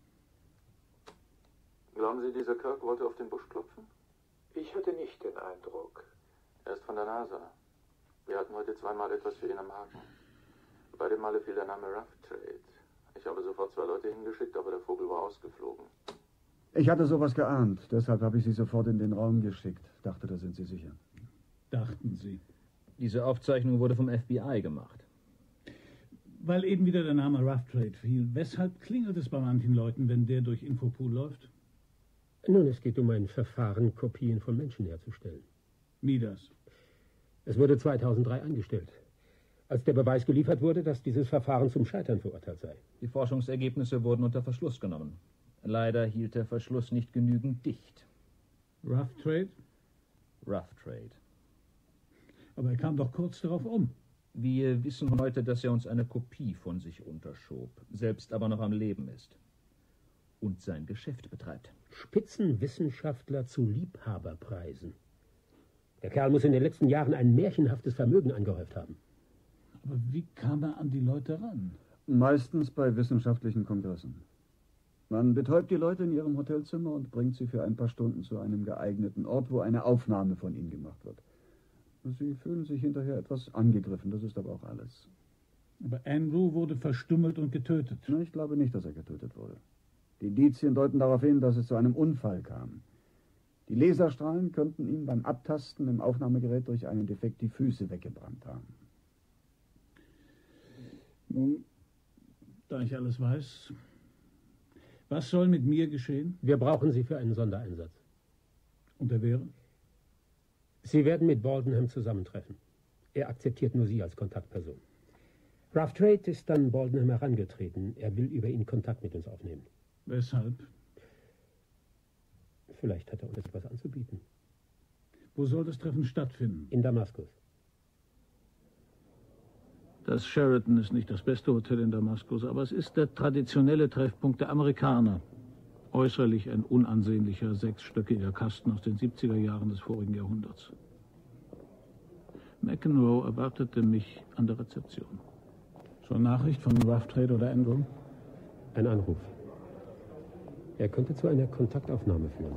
Glauben Sie, dieser Kirk wollte auf den Busch klopfen? Ich hatte nicht den Eindruck. Er ist von der NASA. Wir hatten heute zweimal etwas für ihn am Haken. Beide Male fiel der Name Rough Trade. Ich habe sofort zwei Leute hingeschickt, aber der Vogel war ausgeflogen. Ich hatte sowas geahnt. Deshalb habe ich Sie sofort in den Raum geschickt. Dachte, da sind Sie sicher. Dachten Sie? Diese Aufzeichnung wurde vom F B I gemacht. Weil eben wieder der Name Rough Trade fiel. Weshalb klingelt es bei manchen Leuten, wenn der durch Infopool läuft? Nun, es geht um ein Verfahren, Kopien von Menschen herzustellen. Wie das? Es wurde zweitausenddrei eingestellt, als der Beweis geliefert wurde, dass dieses Verfahren zum Scheitern verurteilt sei. Die Forschungsergebnisse wurden unter Verschluss genommen. Leider hielt der Verschluss nicht genügend dicht. Rough Trade? Rough Trade. Aber er kam doch kurz darauf um. Wir wissen heute, dass er uns eine Kopie von sich unterschob, selbst aber noch am Leben ist. Und sein Geschäft betreibt. Spitzenwissenschaftler zu Liebhaberpreisen. Der Kerl muss in den letzten Jahren ein märchenhaftes Vermögen angehäuft haben. Aber wie kam er an die Leute ran? Meistens bei wissenschaftlichen Kongressen. Man betäubt die Leute in ihrem Hotelzimmer und bringt sie für ein paar Stunden zu einem geeigneten Ort, wo eine Aufnahme von ihnen gemacht wird. Sie fühlen sich hinterher etwas angegriffen, das ist aber auch alles. Aber Andrew wurde verstümmelt und getötet. Na, ich glaube nicht, dass er getötet wurde. Die Indizien deuten darauf hin, dass es zu einem Unfall kam. Die Laserstrahlen könnten ihm beim Abtasten im Aufnahmegerät durch einen Defekt die Füße weggebrannt haben. Nun, da ich alles weiß, was soll mit mir geschehen? Wir brauchen Sie für einen Sondereinsatz. Und der wäre? Sie werden mit Baldenham zusammentreffen. Er akzeptiert nur Sie als Kontaktperson. Rough Trade ist dann Baldenham herangetreten. Er will über ihn Kontakt mit uns aufnehmen. Weshalb? Vielleicht hat er uns etwas anzubieten. Wo soll das Treffen stattfinden? In Damaskus. Das Sheraton ist nicht das beste Hotel in Damaskus, aber es ist der traditionelle Treffpunkt der Amerikaner. Äußerlich ein unansehnlicher, sechsstöckiger Kasten aus den siebziger Jahren des vorigen Jahrhunderts. McEnroe erwartete mich an der Rezeption. Schon Nachricht von Rough Trade oder Andrew? Ein Anruf. Er könnte zu einer Kontaktaufnahme führen.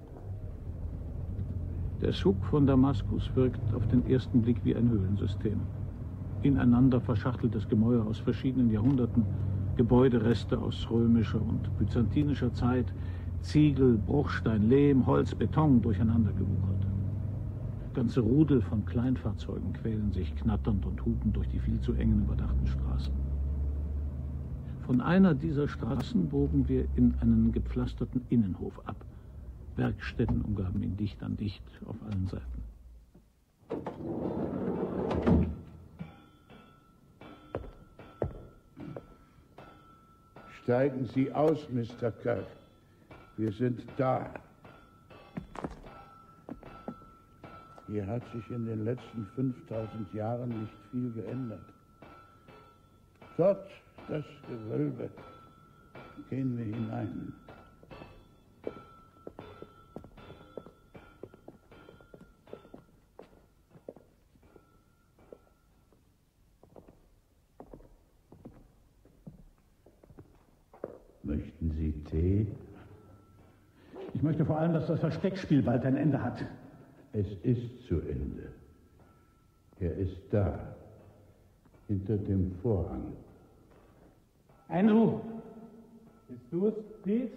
Der Zug von Damaskus wirkt auf den ersten Blick wie ein Höhlensystem. Ineinander verschachteltes Gemäuer aus verschiedenen Jahrhunderten, Gebäudereste aus römischer und byzantinischer Zeit, Ziegel, Bruchstein, Lehm, Holz, Beton durcheinander gewuchert. Ganze Rudel von Kleinfahrzeugen quälen sich knatternd und hupend durch die viel zu engen überdachten Straßen. Von einer dieser Straßen bogen wir in einen gepflasterten Innenhof ab. Werkstätten umgaben ihn dicht an dicht auf allen Seiten. Steigen Sie aus, Mister Kirk. Wir sind da. Hier hat sich in den letzten fünftausend Jahren nicht viel geändert. Dort, das Gewölbe. Gehen wir hinein. Möchten Sie Tee? Ich möchte vor allem, dass das Versteckspiel bald ein Ende hat. Es ist zu Ende. Er ist da. Hinter dem Vorhang. Andrew! Bist du es, Pete?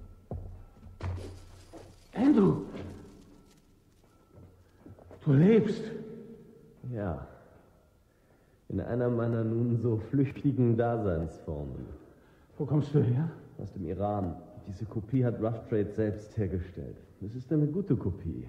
Andrew! Du lebst! Ja. In einer meiner nun so flüchtigen Daseinsformen. Wo kommst du her? Aus dem Iran. Diese Kopie hat Rough Trade selbst hergestellt. Es ist eine gute Kopie.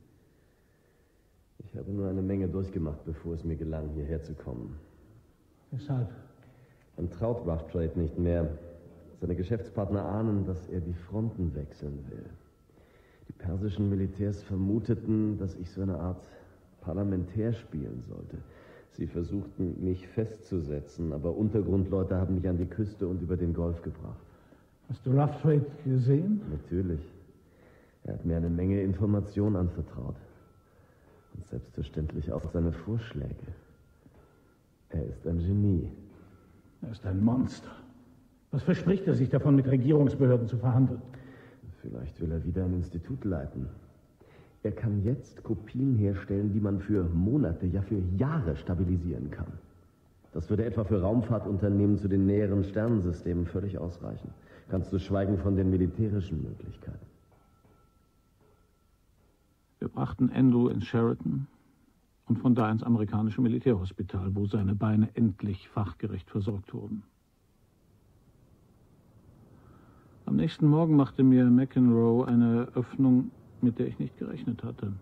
Ich habe nur eine Menge durchgemacht, bevor es mir gelang, hierher zu kommen. Weshalb? Man traut Rough Trade nicht mehr. Seine Geschäftspartner ahnen, dass er die Fronten wechseln will. Die persischen Militärs vermuteten, dass ich so eine Art Parlamentär spielen sollte. Sie versuchten, mich festzusetzen, aber Untergrundleute haben mich an die Küste und über den Golf gebracht. Hast du Rough Trade gesehen? Natürlich. Er hat mir eine Menge Informationen anvertraut. Und selbstverständlich auch seine Vorschläge. Er ist ein Genie. Er ist ein Monster. Was verspricht er sich davon, mit Regierungsbehörden zu verhandeln? Vielleicht will er wieder ein Institut leiten. Er kann jetzt Kopien herstellen, die man für Monate, ja für Jahre stabilisieren kann. Das würde etwa für Raumfahrtunternehmen zu den näheren Sternensystemen völlig ausreichen. Kannst du schweigen von den militärischen Möglichkeiten. Wir brachten Andrew ins Sheraton und von da ins amerikanische Militärhospital, wo seine Beine endlich fachgerecht versorgt wurden. Am nächsten Morgen machte mir McEnroe eine Öffnung, mit der ich nicht gerechnet hatte.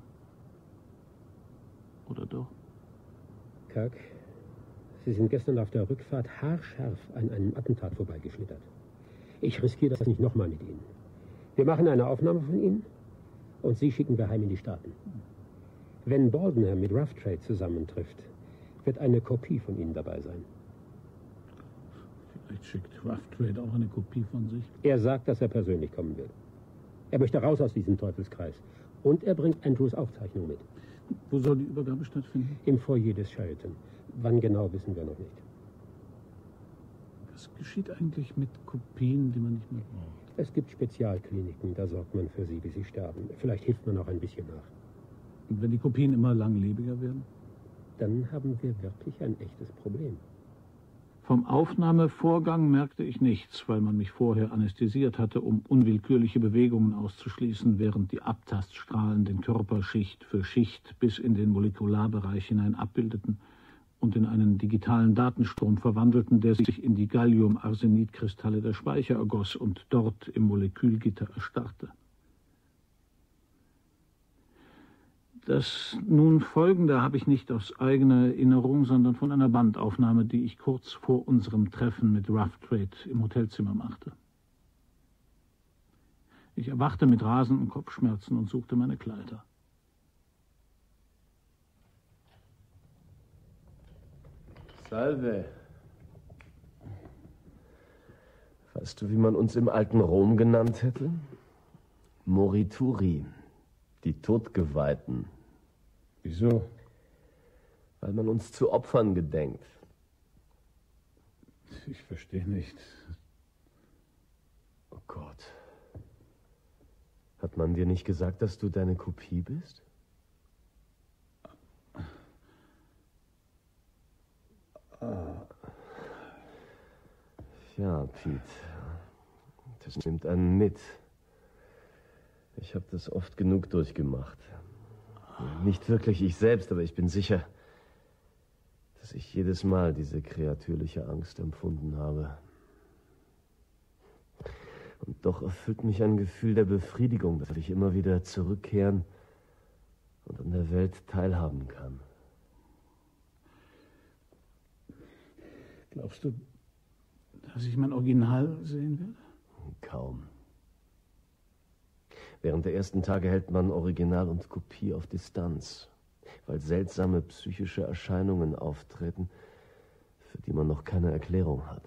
Oder doch? Kirk, Sie sind gestern auf der Rückfahrt haarscharf an einem Attentat vorbeigeschlittert. Ich riskiere das nicht nochmal mit Ihnen. Wir machen eine Aufnahme von Ihnen und Sie schicken wir heim in die Staaten. Wenn Boldenham mit Rough Trade zusammentrifft, wird eine Kopie von Ihnen dabei sein. Vielleicht schickt Rough Trade auch eine Kopie von sich. Er sagt, dass er persönlich kommen will. Er möchte raus aus diesem Teufelskreis. Und er bringt Andrews Aufzeichnung mit. Wo soll die Übergabe stattfinden? Im Foyer des Sheraton. Wann genau, wissen wir noch nicht. Was geschieht eigentlich mit Kopien, die man nicht mehr braucht? Es gibt Spezialkliniken, da sorgt man für sie, bis sie sterben. Vielleicht hilft man auch ein bisschen nach. Und wenn die Kopien immer langlebiger werden? Dann haben wir wirklich ein echtes Problem. Vom Aufnahmevorgang merkte ich nichts, weil man mich vorher anästhesiert hatte, um unwillkürliche Bewegungen auszuschließen, während die Abtaststrahlen den Körper Schicht für Schicht bis in den Molekularbereich hinein abbildeten und in einen digitalen Datenstrom verwandelten, der sich in die Gallium-Arsenid-Kristalle der Speicher ergoss und dort im Molekülgitter erstarrte. Das nun Folgende habe ich nicht aus eigener Erinnerung, sondern von einer Bandaufnahme, die ich kurz vor unserem Treffen mit Rough Trade im Hotelzimmer machte. Ich erwachte mit rasenden Kopfschmerzen und suchte meine Kleider. Salve. Weißt du, wie man uns im alten Rom genannt hätte? Morituri, die Todgeweihten. Wieso? Weil man uns zu Opfern gedenkt. Ich verstehe nicht. Oh Gott. Hat man dir nicht gesagt, dass du deine Kopie bist? Ja, Pete. Das nimmt einen mit. Ich habe das oft genug durchgemacht. Nicht wirklich ich selbst, aber ich bin sicher, dass ich jedes Mal diese kreatürliche Angst empfunden habe. Und doch erfüllt mich ein Gefühl der Befriedigung, dass ich immer wieder zurückkehren und an der Welt teilhaben kann. Glaubst du, dass ich mein Original sehen werde? Kaum. Während der ersten Tage hält man Original und Kopie auf Distanz, weil seltsame psychische Erscheinungen auftreten, für die man noch keine Erklärung hat.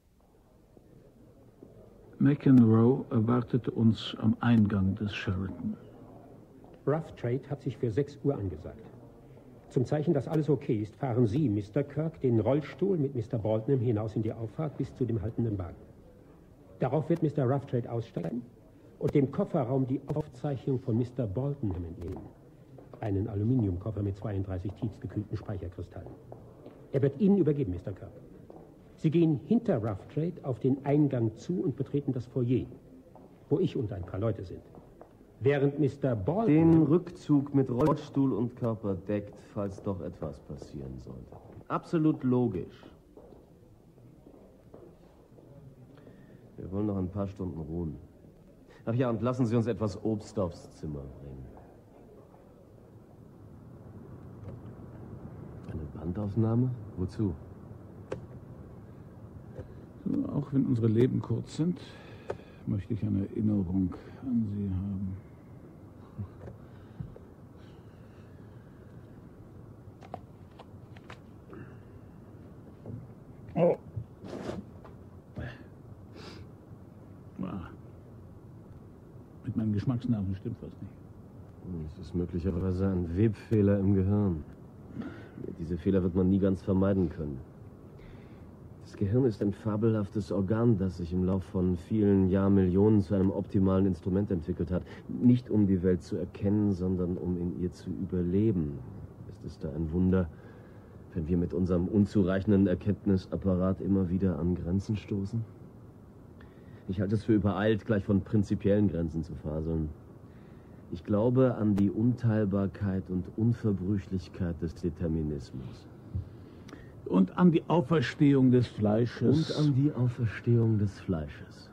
McEnroe erwartete uns am Eingang des Sheraton. Rough Trade hat sich für sechs Uhr angesagt. Zum Zeichen, dass alles okay ist, fahren Sie, Mister Kirk, den Rollstuhl mit Mister Boldenham hinaus in die Auffahrt bis zu dem haltenden Wagen. Darauf wird Mister Rough Trade aussteigen und dem Kofferraum die Aufzeichnung von Mister Boldenham entnehmen. Einen Aluminiumkoffer mit zweiunddreißig tiefgekühlten Speicherkristallen. Er wird Ihnen übergeben, Mister Kirk. Sie gehen hinter Rough Trade auf den Eingang zu und betreten das Foyer, wo ich und ein paar Leute sind. Während Mister Boldenham den Rückzug mit Rollstuhl und Körper deckt, falls doch etwas passieren sollte. Absolut logisch. Wir wollen noch ein paar Stunden ruhen. Ach ja, und lassen Sie uns etwas Obst aufs Zimmer bringen. Eine Bandaufnahme? Wozu? So, auch wenn unsere Leben kurz sind, möchte ich eine Erinnerung an Sie haben. Mit meinen Geschmacksnerven stimmt was nicht. Es ist möglicherweise ein Webfehler im Gehirn. Diese Fehler wird man nie ganz vermeiden können. Das Gehirn ist ein fabelhaftes Organ, das sich im Lauf von vielen Jahrmillionen zu einem optimalen Instrument entwickelt hat. Nicht um die Welt zu erkennen, sondern um in ihr zu überleben. Ist es da ein Wunder, wenn wir mit unserem unzureichenden Erkenntnisapparat immer wieder an Grenzen stoßen? Ich halte es für übereilt, gleich von prinzipiellen Grenzen zu faseln. Ich glaube an die Unteilbarkeit und Unverbrüchlichkeit des Determinismus. Und an die Auferstehung des Fleisches. Und an die Auferstehung des Fleisches.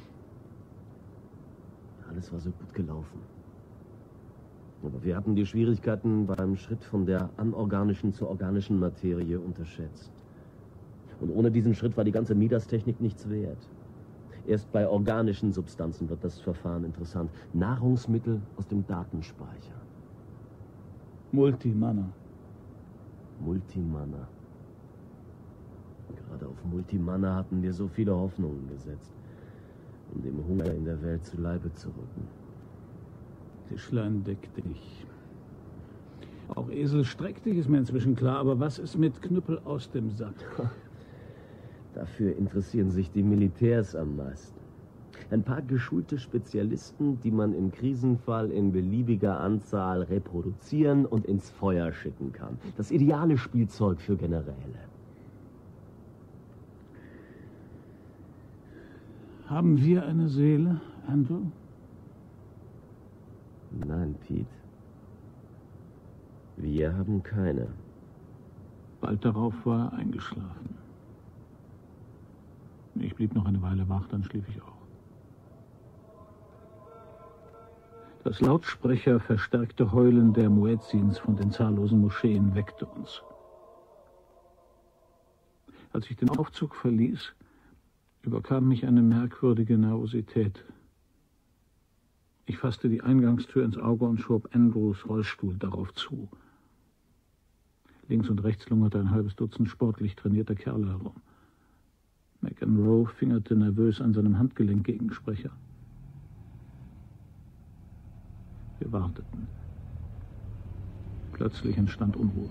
Alles war so gut gelaufen. Aber wir hatten die Schwierigkeiten beim Schritt von der anorganischen zur organischen Materie unterschätzt. Und ohne diesen Schritt war die ganze Midas-Technik nichts wert. Erst bei organischen Substanzen wird das Verfahren interessant. Nahrungsmittel aus dem Datenspeicher. Multimanna. Multimanna. Gerade auf Multimanna hatten wir so viele Hoffnungen gesetzt, um dem Hunger in der Welt zu Leibe zu rücken. Tischlein, deck dich. Auch Esel streck dich, ist mir inzwischen klar, aber was ist mit Knüppel aus dem Sack? Dafür interessieren sich die Militärs am meisten. Ein paar geschulte Spezialisten, die man im Krisenfall in beliebiger Anzahl reproduzieren und ins Feuer schicken kann. Das ideale Spielzeug für Generäle. Haben wir eine Seele, Andrew? Nein, Pete. Wir haben keine. Bald darauf war er eingeschlafen. Ich blieb noch eine Weile wach, dann schlief ich auch. Das Lautsprecher verstärkte Heulen der Muezzins von den zahllosen Moscheen weckte uns. Als ich den Aufzug verließ, überkam mich eine merkwürdige Nervosität. Ich fasste die Eingangstür ins Auge und schob Andrews Rollstuhl darauf zu. Links und rechts lungerte ein halbes Dutzend sportlich trainierter Kerle herum. McEnroe fingerte nervös an seinem Handgelenkgegensprecher. Wir warteten. Plötzlich entstand Unruhe.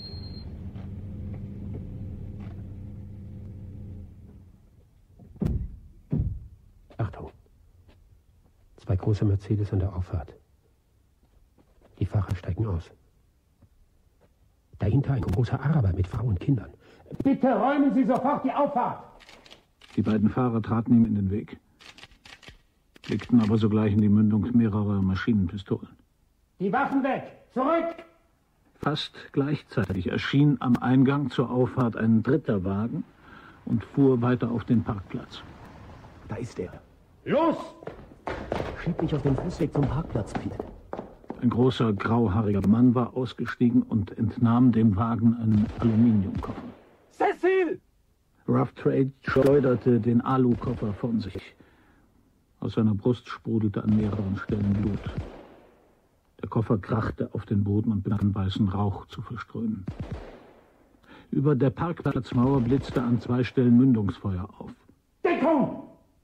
Achtung! Zwei große Mercedes an der Auffahrt. Die Fahrer steigen aus. Dahinter ein großer Araber mit Frau und Kindern. Bitte räumen Sie sofort die Auffahrt! Die beiden Fahrer traten ihm in den Weg, blickten aber sogleich in die Mündung mehrerer Maschinenpistolen. Die Waffen weg! Zurück! Fast gleichzeitig erschien am Eingang zur Auffahrt ein dritter Wagen und fuhr weiter auf den Parkplatz. Da ist er. Los! Schieb mich auf den Fußweg zum Parkplatz, Pete. Ein großer, grauhaariger Mann war ausgestiegen und entnahm dem Wagen einen Aluminiumkoffer. Cecil! Rough Trade schleuderte den Alukoffer von sich. Aus seiner Brust sprudelte an mehreren Stellen Blut. Der Koffer krachte auf den Boden und begann weißen Rauch zu verströmen. Über der Parkplatzmauer blitzte an zwei Stellen Mündungsfeuer auf. Deckung!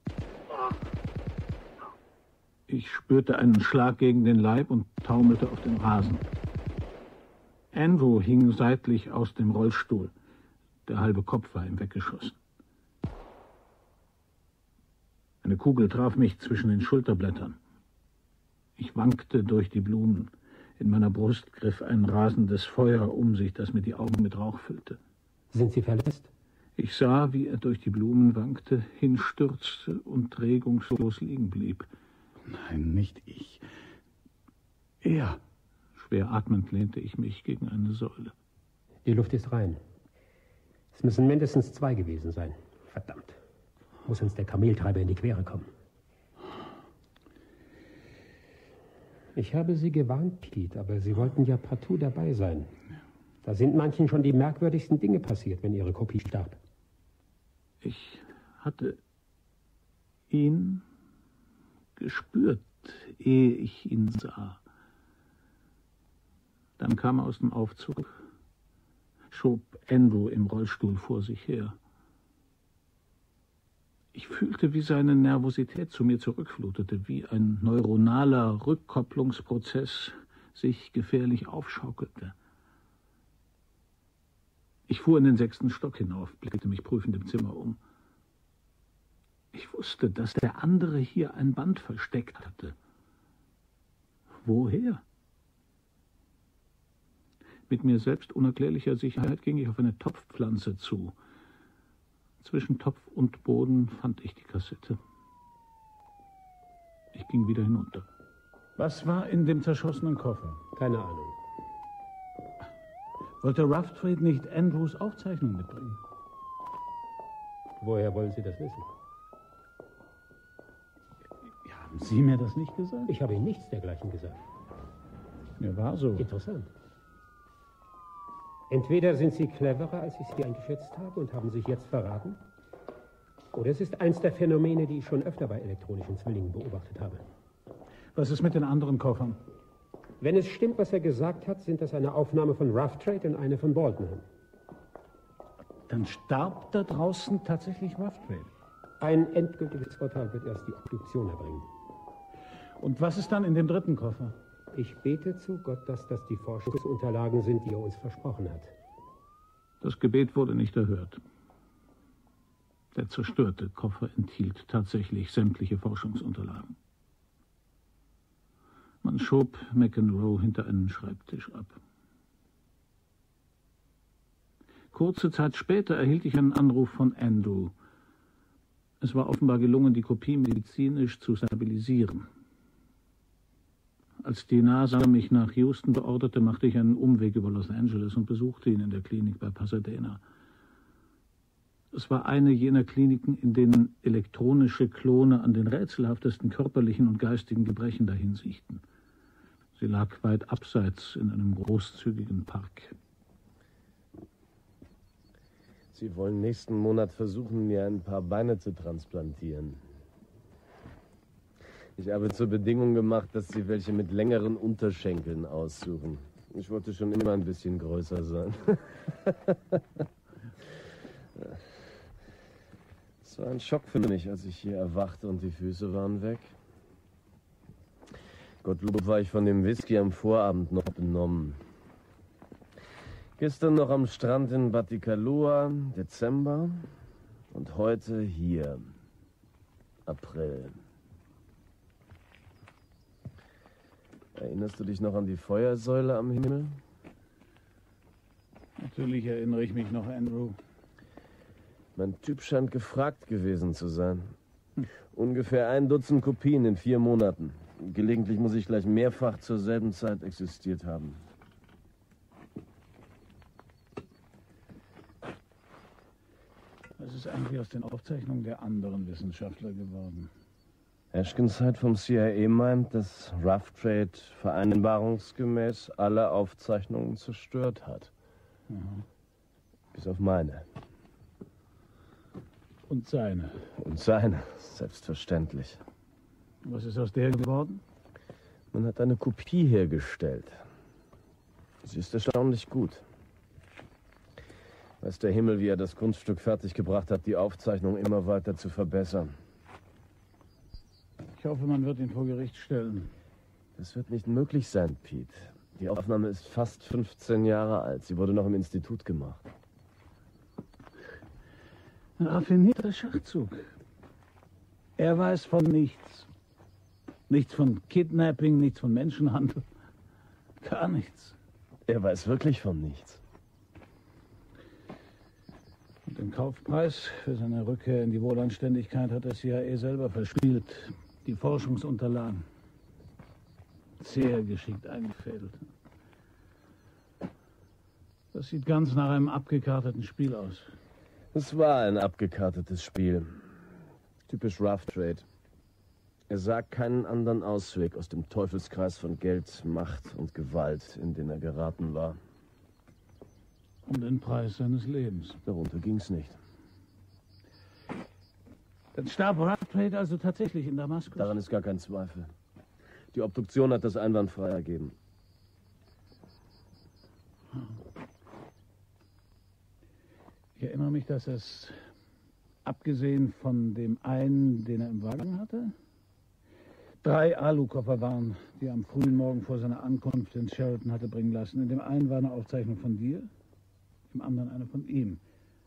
Ich spürte einen Schlag gegen den Leib und taumelte auf den Rasen. Andrew hing seitlich aus dem Rollstuhl. Der halbe Kopf war ihm weggeschossen. Eine Kugel traf mich zwischen den Schulterblättern. Ich wankte durch die Blumen. In meiner Brust griff ein rasendes Feuer um sich, das mir die Augen mit Rauch füllte. Sind Sie verletzt? Ich sah, wie er durch die Blumen wankte, hinstürzte und regungslos liegen blieb. Nein, nicht ich. Er. Schwer atmend lehnte ich mich gegen eine Säule. Die Luft ist rein. Es müssen mindestens zwei gewesen sein. Verdammt. Muss uns der Kameltreiber in die Quere kommen. Ich habe Sie gewarnt, Pete, aber Sie wollten ja partout dabei sein. Da sind manchen schon die merkwürdigsten Dinge passiert, wenn Ihre Kopie starb. Ich hatte ihn gespürt, ehe ich ihn sah. Dann kam er aus dem Aufzug, schob Andrew im Rollstuhl vor sich her. Ich fühlte, wie seine Nervosität zu mir zurückflutete, wie ein neuronaler Rückkopplungsprozess sich gefährlich aufschaukelte. Ich fuhr in den sechsten Stock hinauf, blickte mich prüfend im Zimmer um. Ich wusste, dass der andere hier ein Band versteckt hatte. Woher? Mit mir selbst unerklärlicher Sicherheit ging ich auf eine Topfpflanze zu. Zwischen Topf und Boden fand ich die Kassette. Ich ging wieder hinunter. Was war in dem zerschossenen Koffer? Keine Ahnung. Wollte Rough Trade nicht Andrews Aufzeichnung mitbringen? Woher wollen Sie das wissen? Ja, haben Sie mir das nicht gesagt? Ich habe Ihnen nichts dergleichen gesagt. Mir war so. Interessant. Entweder sind Sie cleverer, als ich Sie eingeschätzt habe und haben sich jetzt verraten, oder es ist eins der Phänomene, die ich schon öfter bei elektronischen Zwillingen beobachtet habe. Was ist mit den anderen Koffern? Wenn es stimmt, was er gesagt hat, sind das eine Aufnahme von Rough Trade und eine von Boldenham. Dann starb da draußen tatsächlich Rough Trade. Ein endgültiges Urteil wird erst die Obduktion erbringen. Und was ist dann in dem dritten Koffer? Ich bete zu Gott, dass das die Forschungsunterlagen sind, die er uns versprochen hat. Das Gebet wurde nicht erhört. Der zerstörte Koffer enthielt tatsächlich sämtliche Forschungsunterlagen. Man schob McEnroe hinter einen Schreibtisch ab. Kurze Zeit später erhielt ich einen Anruf von Andrew. Es war offenbar gelungen, die Kopie medizinisch zu stabilisieren. Als die NASA mich nach Houston beorderte, machte ich einen Umweg über Los Angeles und besuchte ihn in der Klinik bei Pasadena. Es war eine jener Kliniken, in denen elektronische Klone an den rätselhaftesten körperlichen und geistigen Gebrechen dahinsiechten. Sie lag weit abseits in einem großzügigen Park. Sie wollen nächsten Monat versuchen, mir ein paar Beine zu transplantieren. Ich habe zur Bedingung gemacht, dass Sie welche mit längeren Unterschenkeln aussuchen. Ich wollte schon immer ein bisschen größer sein. Es war ein Schock für mich, als ich hier erwachte und die Füße waren weg. Gottlob war ich von dem Whisky am Vorabend noch benommen. Gestern noch am Strand in Batikaloa, Dezember. Und heute hier, April. Erinnerst du dich noch an die Feuersäule am Himmel? Natürlich erinnere ich mich noch, Andrew. Mein Typ scheint gefragt gewesen zu sein. Hm. Ungefähr ein Dutzend Kopien in vier Monaten. Gelegentlich muss ich gleich mehrfach zur selben Zeit existiert haben. Was ist eigentlich aus den Aufzeichnungen der anderen Wissenschaftler geworden? Ashkenside vom C I A meint, dass Rough Trade vereinbarungsgemäß alle Aufzeichnungen zerstört hat. Mhm. Bis auf meine. Und seine. Und seine, selbstverständlich. Was ist aus der geworden? Man hat eine Kopie hergestellt. Sie ist erstaunlich gut. Weiß der Himmel, wie er das Kunststück fertiggebracht hat, die Aufzeichnung immer weiter zu verbessern. Ich hoffe, man wird ihn vor Gericht stellen. Das wird nicht möglich sein, Pete. Die Aufnahme ist fast fünfzehn Jahre alt. Sie wurde noch im Institut gemacht. Ein raffinierter Schachzug. Er weiß von nichts. Nichts von Kidnapping, nichts von Menschenhandel. Gar nichts. Er weiß wirklich von nichts. Und den Kaufpreis für seine Rückkehr in die Wohlanständigkeit hat der C I A selber verspielt. Die Forschungsunterlagen. Sehr geschickt eingefädelt. Das sieht ganz nach einem abgekarteten Spiel aus. Es war ein abgekartetes Spiel. Typisch Rough Trade. Er sah keinen anderen Ausweg aus dem Teufelskreis von Geld, Macht und Gewalt, in den er geraten war. Um den Preis seines Lebens. Darunter ging's nicht. Dann starb Rough Trade also tatsächlich in Damaskus? Daran ist gar kein Zweifel. Die Obduktion hat das einwandfrei ergeben. Ich erinnere mich, dass es Abgesehen von dem einen, den er im Wagen hatte? Drei Alukoffer waren, die er am frühen Morgen vor seiner Ankunft in Sheraton hatte bringen lassen. In dem einen war eine Aufzeichnung von dir, im anderen eine von ihm.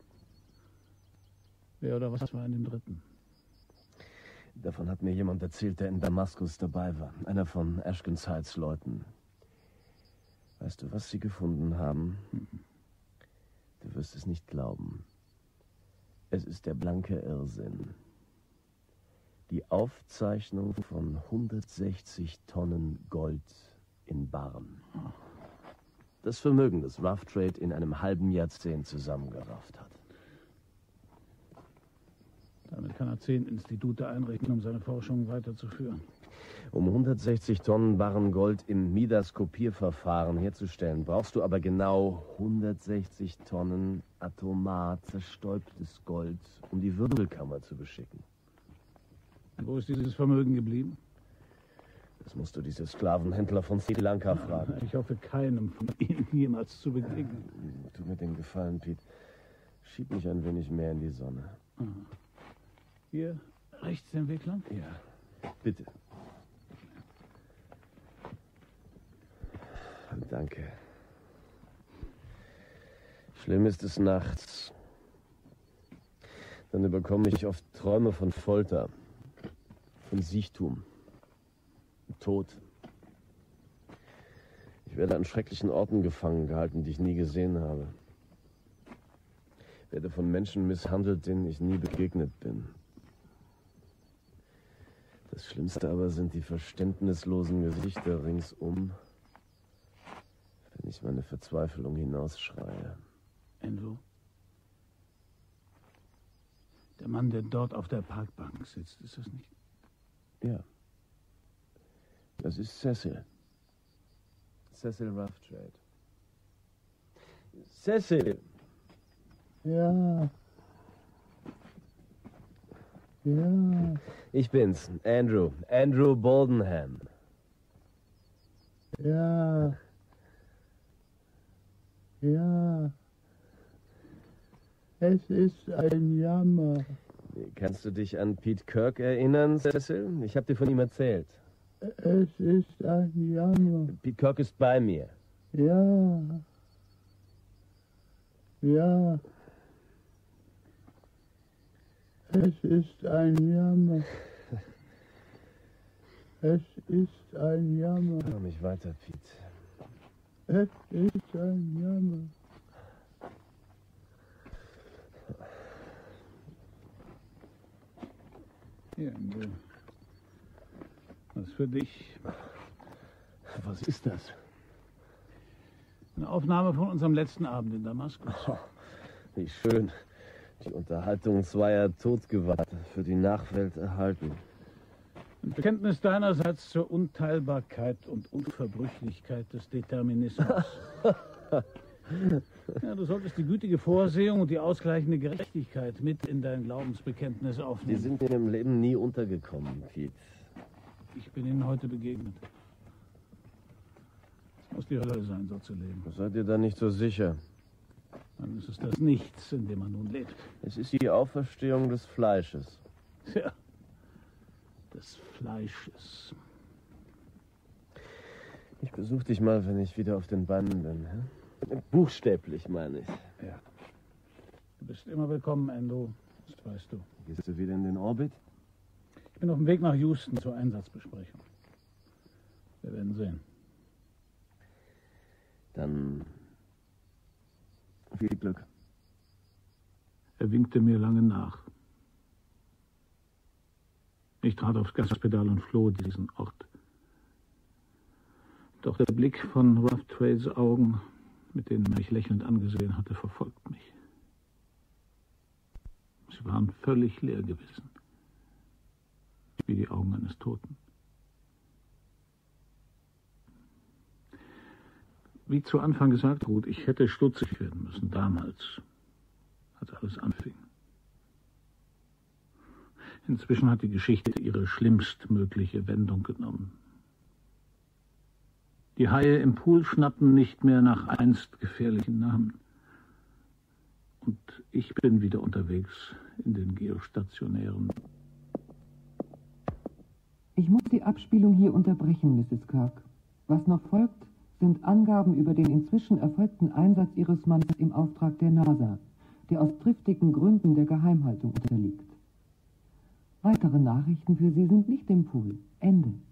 Wer oder was war in dem dritten? Davon hat mir jemand erzählt, der in Damaskus dabei war. Einer von Ashkins Heights Leuten. Weißt du, was sie gefunden haben? Mhm. Du wirst es nicht glauben. Es ist der blanke Irrsinn. Die Aufzeichnung von hundertsechzig Tonnen Gold in Barren. Das Vermögen, das Rough Trade in einem halben Jahrzehnt zusammengerafft hat. Damit kann er zehn Institute einrichten, um seine Forschung weiterzuführen. Um hundertsechzig Tonnen Barren Gold im Midas-Kopierverfahren herzustellen, brauchst du aber genau hundertsechzig Tonnen atomar zerstäubtes Gold, um die Wirbelkammer zu beschicken. Und wo ist dieses Vermögen geblieben? Das musst du diese Sklavenhändler von Sri Lanka ja, fragen. Ich hoffe, keinem von ihnen jemals zu begegnen. Ja, tu mir den Gefallen, Pete. Schieb mich ein wenig mehr in die Sonne. Aha. Hier rechts den Weg lang? Ja, bitte. Danke. Schlimm ist es nachts. Dann überkomme ich oft Träume von Folter, von Siechtum, Tod. Ich werde an schrecklichen Orten gefangen gehalten, die ich nie gesehen habe. Ich werde von Menschen misshandelt, denen ich nie begegnet bin. Das Schlimmste aber sind die verständnislosen Gesichter ringsum, wenn ich meine Verzweiflung hinausschreie. Andrew? Der Mann, der dort auf der Parkbank sitzt, ist das nicht? Ja. Das ist Cecil. Cecil Rough Trade. Cecil! Ja. Ja. Ich bin's, Andrew. Andrew Boldenham. Ja. Ja. Es ist ein Jammer. Kannst du dich an Pete Kirk erinnern, Cecil? Ich habe dir von ihm erzählt. Es ist ein Jammer. Pete Kirk ist bei mir. Ja. Ja. Es ist ein Jammer. Es ist ein Jammer. Hör mich weiter, Pete. Es ist ein Jammer. Hier, Andrew. Was für dich. Was ist das? Eine Aufnahme von unserem letzten Abend in Damaskus. Oh, wie schön. Die Unterhaltung zweier Todgeweihter für die Nachwelt erhalten. Ein Bekenntnis deinerseits zur Unteilbarkeit und Unverbrüchlichkeit des Determinismus. Ja, du solltest die gütige Vorsehung und die ausgleichende Gerechtigkeit mit in dein Glaubensbekenntnis aufnehmen. Die sind mir im Leben nie untergekommen, Pete. Ich bin ihnen heute begegnet. Es muss die Hölle sein, so zu leben. Seid ihr da nicht so sicher? Dann ist es das Nichts, in dem man nun lebt. Es ist die Auferstehung des Fleisches. Ja, des Fleisches. Ich besuche dich mal, wenn ich wieder auf den Beinen bin. Hä? Buchstäblich, meine ich. Ja. Du bist immer willkommen, Andrew. Das weißt du. Gehst du wieder in den Orbit? Ich bin auf dem Weg nach Houston zur Einsatzbesprechung. Wir werden sehen. Dann viel Glück. Er winkte mir lange nach. Ich trat aufs Gaspedal und floh diesen Ort. Doch der Blick von Rough Trades Augen, mit denen er mich lächelnd angesehen hatte, verfolgt mich. Sie waren völlig leer gewesen, wie die Augen eines Toten. Wie zu Anfang gesagt, Ruth, ich hätte stutzig werden müssen, damals, als alles anfing. Inzwischen hat die Geschichte ihre schlimmstmögliche Wendung genommen. Die Haie im Pool schnappen nicht mehr nach einst gefährlichen Namen. Und ich bin wieder unterwegs in den geostationären. Ich muss die Abspielung hier unterbrechen, Misses Kirk. Was noch folgt, sind Angaben über den inzwischen erfolgten Einsatz Ihres Mannes im Auftrag der NASA, der aus triftigen Gründen der Geheimhaltung unterliegt. Weitere Nachrichten für Sie sind nicht im Pool. Ende.